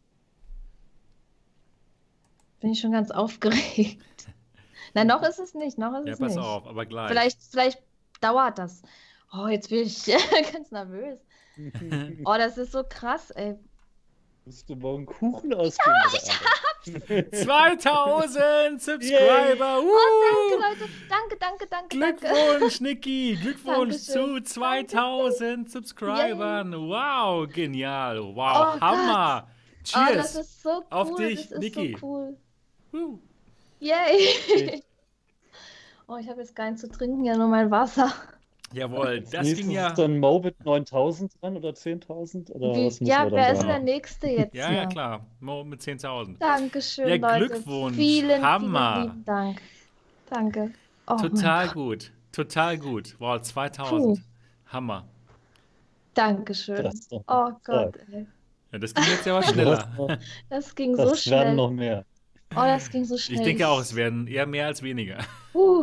Bin ich schon ganz aufgeregt. Na, noch ist es nicht, noch ist Ja, es pass nicht. auf, aber gleich. Vielleicht dauert das. Oh, jetzt bin ich ganz nervös. Oh, das ist so krass, ey. Musst du morgen Kuchen ausgeben? Ja, 2000 Subscriber. Danke, Leute. Danke. Glückwunsch, Niki. Glückwunsch Dankeschön. zu 2000 Subscribern. Wow, genial. Wow, Oh Hammer. Oh, das Cheers. ist so cool. Auf dich, das ist Niki. so cool. Huh. Yay. Oh, ich habe jetzt gar nichts zu trinken, ja nur mein Wasser. Jawohl, das nächstes ging ja. ist dann Mobit 9000 dran oder 10.000? Oder was müssen Ja, wir wer dann ist denn sagen? der Nächste jetzt Ja, hier? ja, klar. Mo mit 10.000. Dankeschön, Ja, Leute. Glückwunsch. Vielen Hammer. lieben Dank. Danke. Oh, Total mein Gott. gut. Total gut. Wow, 2000. Hammer. Dankeschön. Das ist doch Oh Gott, ey. Ja, das ging jetzt ja was schneller. Das ging so Das werden schnell. noch mehr. Oh, das ging so schnell. Ich denke auch, es werden eher mehr als weniger. Uh.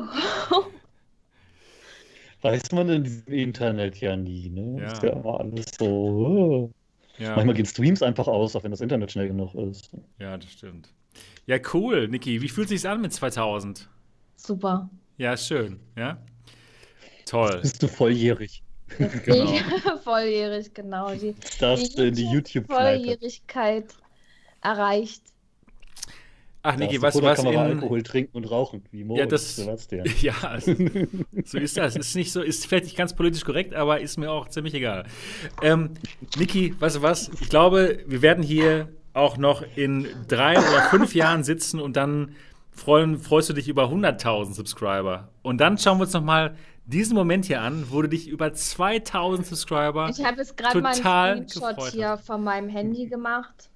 Weiß man in diesem Internet ja nie, ne? Ja. Ist ja immer alles so. Ja, Manchmal gehen Streams einfach aus, auch wenn das Internet schnell genug ist. ja, das stimmt. Ja, cool, Niki. Wie fühlt sich's an mit 2000? Super. Ja, ist schön, ja? Toll. Bist du volljährig? Jetzt Genau. bin ich volljährig, genau. Die Darfst du in die YouTube-Kneipe? Volljährigkeit erreicht. Ach, Niki, weißt du Oder was? kann man mal Alkohol trinken und rauchen, wie Mo Ja, und das- Sebastian. Ja, so ist das. Ist nicht so, ist vielleicht nicht ganz politisch korrekt, aber ist mir auch ziemlich egal. Niki, weißt du was? Ich glaube, wir werden hier auch noch in 3 oder 5 Jahren sitzen und dann freust du dich über 100.000 Subscriber. Und dann schauen wir uns nochmal diesen Moment hier an, wo du dich über 2.000 Subscriber Ich habe jetzt gerade mal total einen Screenshot gefreut hier von meinem Handy gemacht.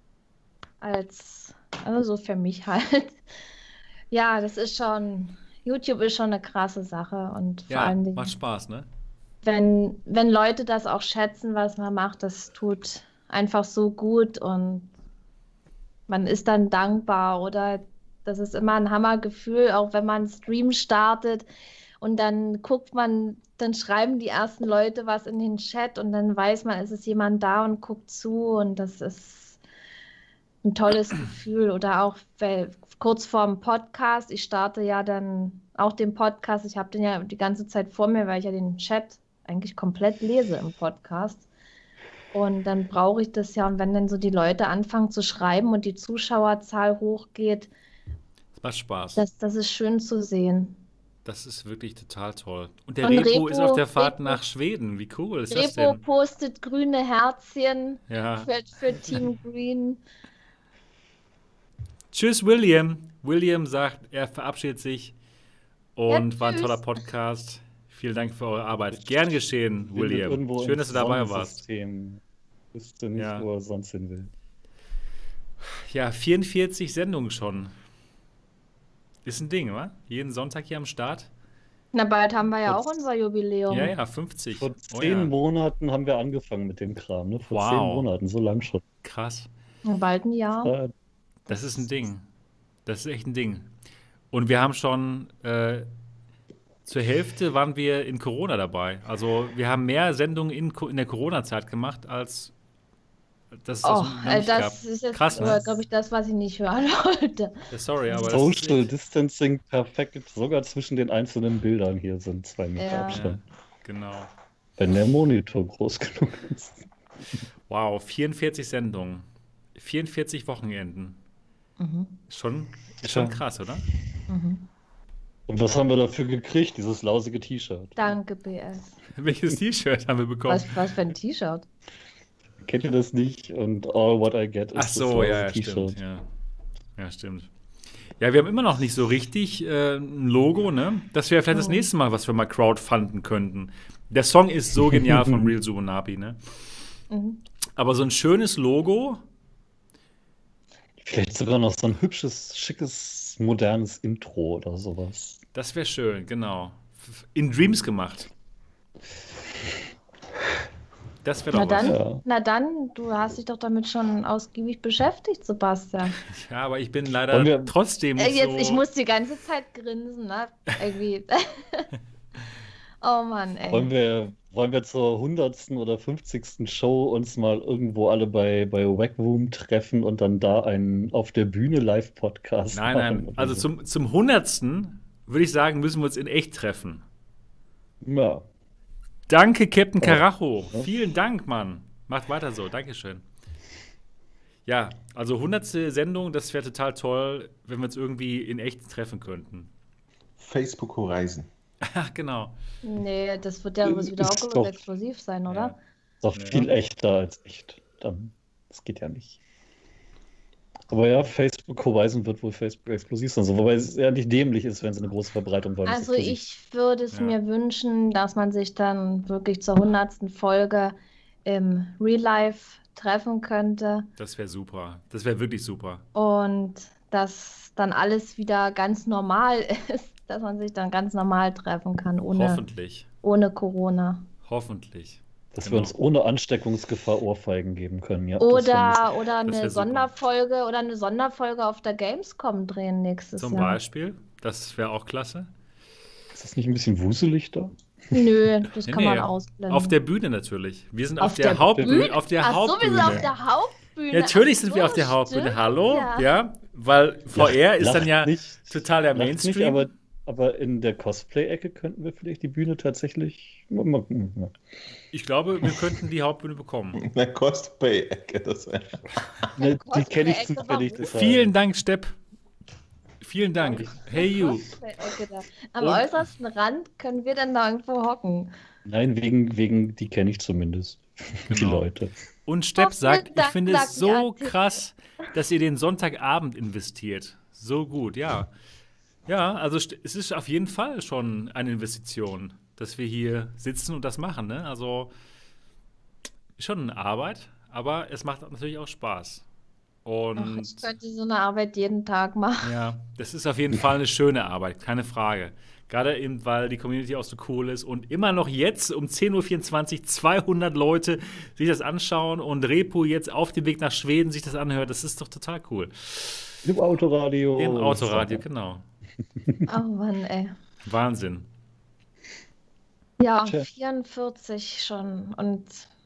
Also für mich halt. Ja, das ist schon. YouTube ist schon eine krasse Sache und vor Ja, allen Dingen, macht Spaß, ne? wenn Leute das auch schätzen, was man macht, das tut einfach so gut und man ist dann dankbar oder das ist immer ein Hammergefühl, auch wenn man einen Stream startet und dann guckt man, dann schreiben die ersten Leute was in den Chat und dann weiß man, es ist jemand da und guckt zu und das ist ein tolles Gefühl. Oder auch kurz vorm Podcast, ich starte ja dann auch den Podcast, ich habe den ja die ganze Zeit vor mir, weil ich ja den Chat eigentlich komplett lese im Podcast. Und dann brauche ich das ja. Und wenn dann so die Leute anfangen zu schreiben und die Zuschauerzahl hochgeht, Macht Spaß. Das ist schön zu sehen. Das ist wirklich total toll. Und der Und Repo ist auf der Fahrt Repo- nach Schweden. Wie cool ist das Repo denn? postet grüne Herzchen Ja. für Team Green. Tschüss, William. William sagt, er verabschiedet sich und Ja, war ein toller tschüss. Podcast. Vielen Dank für eure Arbeit. Gern geschehen, Findet William. irgendwo Schön, im dass du dabei warst. Sonnensystem. Wüsste nicht, Ja. wo er sonst hin will. Ja, 44 Sendungen schon. Ist ein Ding, wa? Jeden Sonntag hier am Start. Na, bald haben wir ja Kurz- auch unser Jubiläum. Ja, ja, 50. Vor Oh 10 ja, Monaten haben wir angefangen mit dem Kram, ne? Vor 10 Wow. Monaten, so lang schon. krass. Und bald ein Jahr. Das ist ein Ding. Das ist echt ein Ding. Und wir haben schon zur Hälfte waren wir in Corona dabei. Also wir haben mehr Sendungen in der Corona-Zeit gemacht, als das Oh, noch nicht gab. das ist jetzt, Krass, ne? glaube ich, das, was ich nicht hören wollte. Ja, sorry, aber das ist Social Distancing perfekt, sogar zwischen den einzelnen Bildern hier sind 2 Meter Ja. Abstand. genau. Wenn der Monitor groß genug ist. Wow, 44 Sendungen. 44 Wochenenden. Mhm. Ist schon Tja. krass, oder? Mhm. Und was haben wir dafür gekriegt? Dieses lausige T-Shirt. Danke, BS. Welches T-Shirt haben wir bekommen? Was für ein T-Shirt? Kennt ihr das nicht? Und all what I get Ach ist so, das ja, lause stimmt. Ja, stimmt. Ja, wir haben immer noch nicht so richtig ein Logo, ne? Das wäre vielleicht das nächste Mal, was wir mal crowdfunden könnten. Der Song ist so genial von Real Subunabi, ne? Mhm. Aber so ein schönes Logo, Vielleicht sogar noch so ein hübsches, schickes, modernes Intro oder sowas. das wäre schön, genau. In Dreams gemacht. Das wäre Na doch was. dann, Ja. na dann, du hast dich doch damit schon ausgiebig beschäftigt, Sebastian. Ja, aber ich bin leider Wollen wir- trotzdem nicht Jetzt, so. ich muss die ganze Zeit grinsen, ne? Irgendwie. Oh Mann, ey. Wollen wir zur 100. oder 50. Show uns mal irgendwo alle bei Wackroom treffen und dann da einen auf der Bühne Live-Podcast Nein, machen? nein. Also zum 100. würde ich sagen, müssen wir uns in echt treffen. Ja. Danke, Captain Karacho. Ja. Vielen Dank, Mann. Macht weiter so. Dankeschön. Ja, also 100. Sendung, das wäre total toll, wenn wir uns irgendwie in echt treffen könnten. Facebook Horizon. Ach, genau. Nee, das wird ja wieder Ist Oculus doch- exklusiv sein, oder? Ist doch viel echter als echt. Das geht ja nicht. Aber ja, Facebook Horizon wird wohl Facebook exklusiv sein. So, wobei es ja nicht dämlich ist, wenn sie eine große Verbreitung wollen. Also ich würde es Ja. mir wünschen, dass man sich dann wirklich zur 100. Folge im Real Life treffen könnte Das wäre super. Das wäre wirklich super. und dass dann alles wieder ganz normal ist, dass man sich dann ganz normal treffen kann, Hoffentlich. ohne Corona. Hoffentlich. Dass Genau. wir uns ohne Ansteckungsgefahr Ohrfeigen geben können. Ja, das wär Oder Das wär eine super. Sonderfolge auf der Gamescom drehen nächstes Zum Jahr. Beispiel. Das wäre auch klasse. ist das nicht ein bisschen wuselig da? Nö, das Nee, kann man nee. ausblenden. Auf der Bühne natürlich. Wir sind auf Auf der der Hauptbühne. Auf der Ach so, wir sind Hauptbühne. auf der Hauptbühne. Natürlich Ach sind so, wir auf der Hauptbühne. stimmt, Hallo? ja. Ja, weil VR ist dann Lacht ja nicht, total der lacht Mainstream. nicht, aber in der Cosplay-Ecke könnten wir vielleicht die Bühne tatsächlich. Ich glaube, wir könnten die Hauptbühne bekommen. Eine Cosplay-Ecke, das wäre. Ne, die kenne ich Cosplay-Ecke, zufällig. warum? total. Vielen Dank, Stepp. Vielen Dank. Hey you. Cosplay-Ecke da. Am Und- äußersten Rand können wir dann da irgendwo hocken. Nein, wegen die kenne ich zumindest. Die Genau. Leute. Und Stepp Ach, sagt, ich Dank, finde Dank, es so ja. krass, dass ihr den Sonntagabend investiert. So gut, ja. Ja, also es ist auf jeden Fall schon eine Investition, dass wir hier sitzen und das machen. Ne? Also ist schon eine Arbeit, aber es macht natürlich auch Spaß. Ach, Und ich könnte so eine Arbeit jeden Tag machen. ja, das ist auf jeden Fall eine schöne Arbeit, keine Frage. Gerade eben, weil die Community auch so cool ist und immer noch jetzt um 10:24 Uhr 200 Leute sich das anschauen und Repo jetzt auf dem Weg nach Schweden sich das anhört. Das ist doch total cool. Im Autoradio. Im Autoradio, genau. Oh Mann, ey. Wahnsinn. Ja, Tja. 44 schon und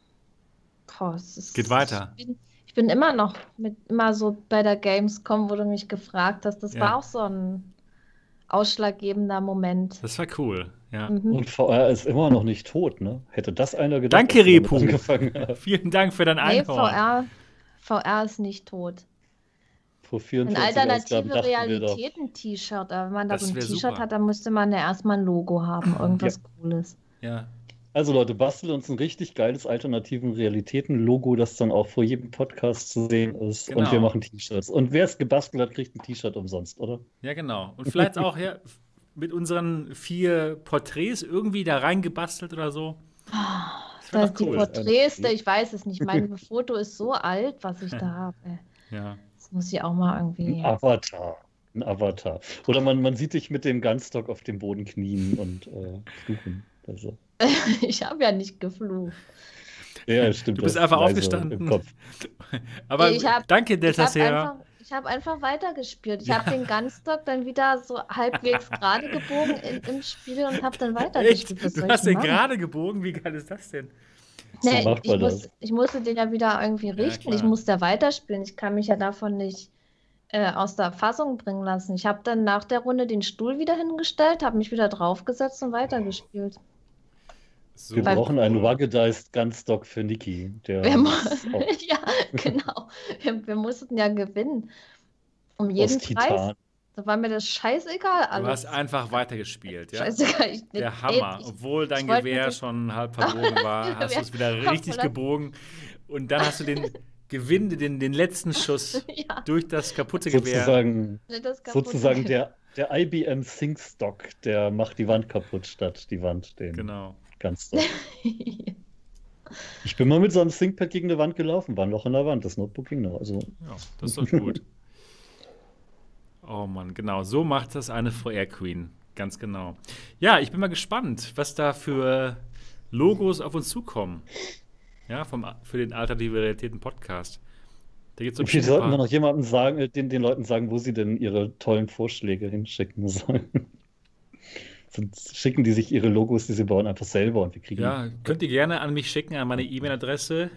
es ist, Geht weiter. Ich bin immer noch immer so bei der Gamescom, wo du mich gefragt hast. Das Ja. war auch so ein ausschlaggebender Moment. Das war cool, ja. Mhm. Und VR ist immer noch nicht tot, ne? Hätte das einer gedacht, Danke, als wir damit Repu. angefangen haben. Vielen Dank für dein Nee, Einhorn. VR ist nicht tot. Vor Ein 44 Ausgaben alternative dachten wir doch. Realitäten-T-Shirt. Aber wenn man da Das so ein wär T-Shirt super. hat, dann müsste man ja erstmal ein Logo haben. Irgendwas Cooles. Ja. Also Leute, basteln uns ein richtig geiles alternativen Realitäten-Logo, das dann auch vor jedem Podcast zu sehen ist. Und wir Genau. machen T-Shirts. Und wer es gebastelt hat, kriegt ein T-Shirt umsonst, oder? Ja, genau. Und vielleicht auch mit unseren 4 Porträts irgendwie da reingebastelt oder so. Das wär Das doch die cool. Porträts, ich weiß es nicht. Mein Foto ist so alt, was ich da habe. Ja. Das muss ich auch mal irgendwie. Ein Avatar. Ein Avatar. Oder man sieht dich mit dem Gunstock auf dem Boden knien und fluchen. Also. Ich habe ja nicht geflucht. Ja, stimmt. Du bist das einfach leise aufgestanden. Im Kopf. Aber Ich hab- danke, Delta Sierra. Ich habe einfach weitergespielt. Ich habe den Gunstock dann wieder so halbwegs gerade gebogen im Spiel und habe dann weitergespielt. Was Echt? soll Du hast ich den machen? gerade gebogen? Wie geil ist das denn? So Nee, macht man das. ich musste den ja wieder irgendwie richten. klar. Ich musste ja weiterspielen. Ich kann mich ja davon nicht aus der Fassung bringen lassen. Ich habe dann nach der Runde den Stuhl wieder hingestellt, habe mich wieder draufgesetzt und weitergespielt. So. Wir brauchen einen ruggedized Gunstock für Niki. Der Wir mu- ist auch Ja, genau. Wir mussten ja gewinnen. Um aus jeden Preis. Titan. Da war mir das scheißegal Du alles. hast einfach weitergespielt, ja? Scheißegal. Der Hammer. Ich Obwohl dein ich wollte Gewehr nicht- schon halb verbogen war, hast du es wieder Ja, richtig voller- gebogen. Und dann hast du den Gewinn, den letzten Schuss Ja, durch das kaputte Gewehr. Sozusagen das der IBM ThinkStock, der macht die Wand kaputt statt die Wand den Genau. Gunstock. Ich bin mal mit so einem ThinkPad gegen eine Wand gelaufen, war ein Loch in der Wand, das Notebook ging noch. Also Ja, das ist doch gut. Oh Mann, genau. So macht das eine VR-Queen. Ganz genau. Ja, ich bin mal gespannt, was da für Logos auf uns zukommen. Ja, für den Alternative Realitäten Podcast. Da gibt es wir sollten wir noch jemandem sagen, den Leuten sagen, wo sie denn ihre tollen Vorschläge hinschicken sollen. Sonst schicken die sich ihre Logos, die sie bauen, einfach selber und wir kriegen. Ja, könnt ihr gerne an mich schicken, an meine E-Mail-Adresse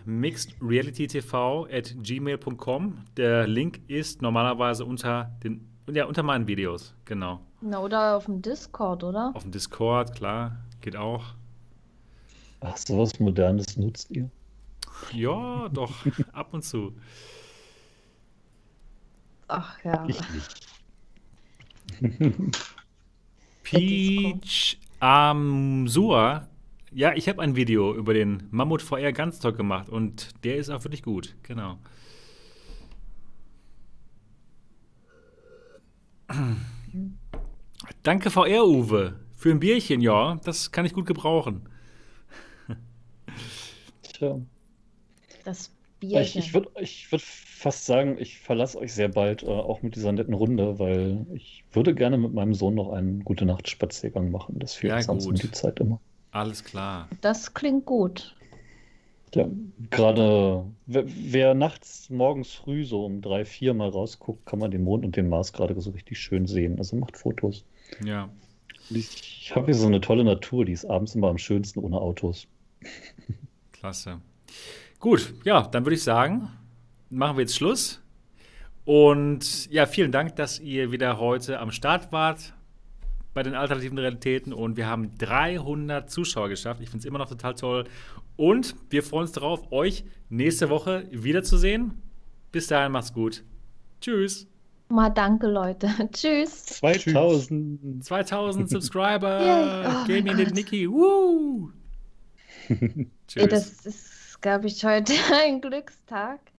mixedrealitytv@gmail.com. Der Link ist normalerweise unter meinen Videos, genau. Na, oder auf dem Discord, oder? Auf dem Discord, klar, geht auch. Ach, sowas Modernes nutzt ihr? Ja, doch, ab und zu. Ach ja. Ich nicht. Peach Amsur. Ja, ich habe ein Video über den Mammut VR Gunstock gemacht und der ist auch wirklich gut, genau. Danke VR Uwe für ein Bierchen, ja, das kann ich gut gebrauchen. Tja. Das Ich Bierchen. würd fast sagen, ich verlasse euch sehr bald, auch mit dieser netten Runde, weil ich würde gerne mit meinem Sohn noch einen Gute-Nacht-Spaziergang machen. Das fehlt Ja, sonst um gut. die Zeit immer. Alles klar. Das klingt gut. Ja, gerade wer nachts morgens früh so um 3, 4 mal rausguckt, kann man den Mond und den Mars gerade so richtig schön sehen. Also macht Fotos. Ja. Und ich habe hier so eine tolle Natur, die ist abends immer am schönsten ohne Autos. Klasse. Gut, ja, dann würde ich sagen, machen wir jetzt Schluss. Und ja, vielen Dank, dass ihr wieder heute am Start wart bei den alternativen Realitäten. Und wir haben 300 Zuschauer geschafft. Ich finde es immer noch total toll. Und wir freuen uns darauf, euch nächste Woche wiederzusehen. Bis dahin, macht's gut. Tschüss. Mal danke, Leute. Tschüss. 2000. 2000 Subscriber. Yay. Oh Game mein in Gott. Niki. Woo. Tschüss. Das ist, glaube ich, heute ein Glückstag.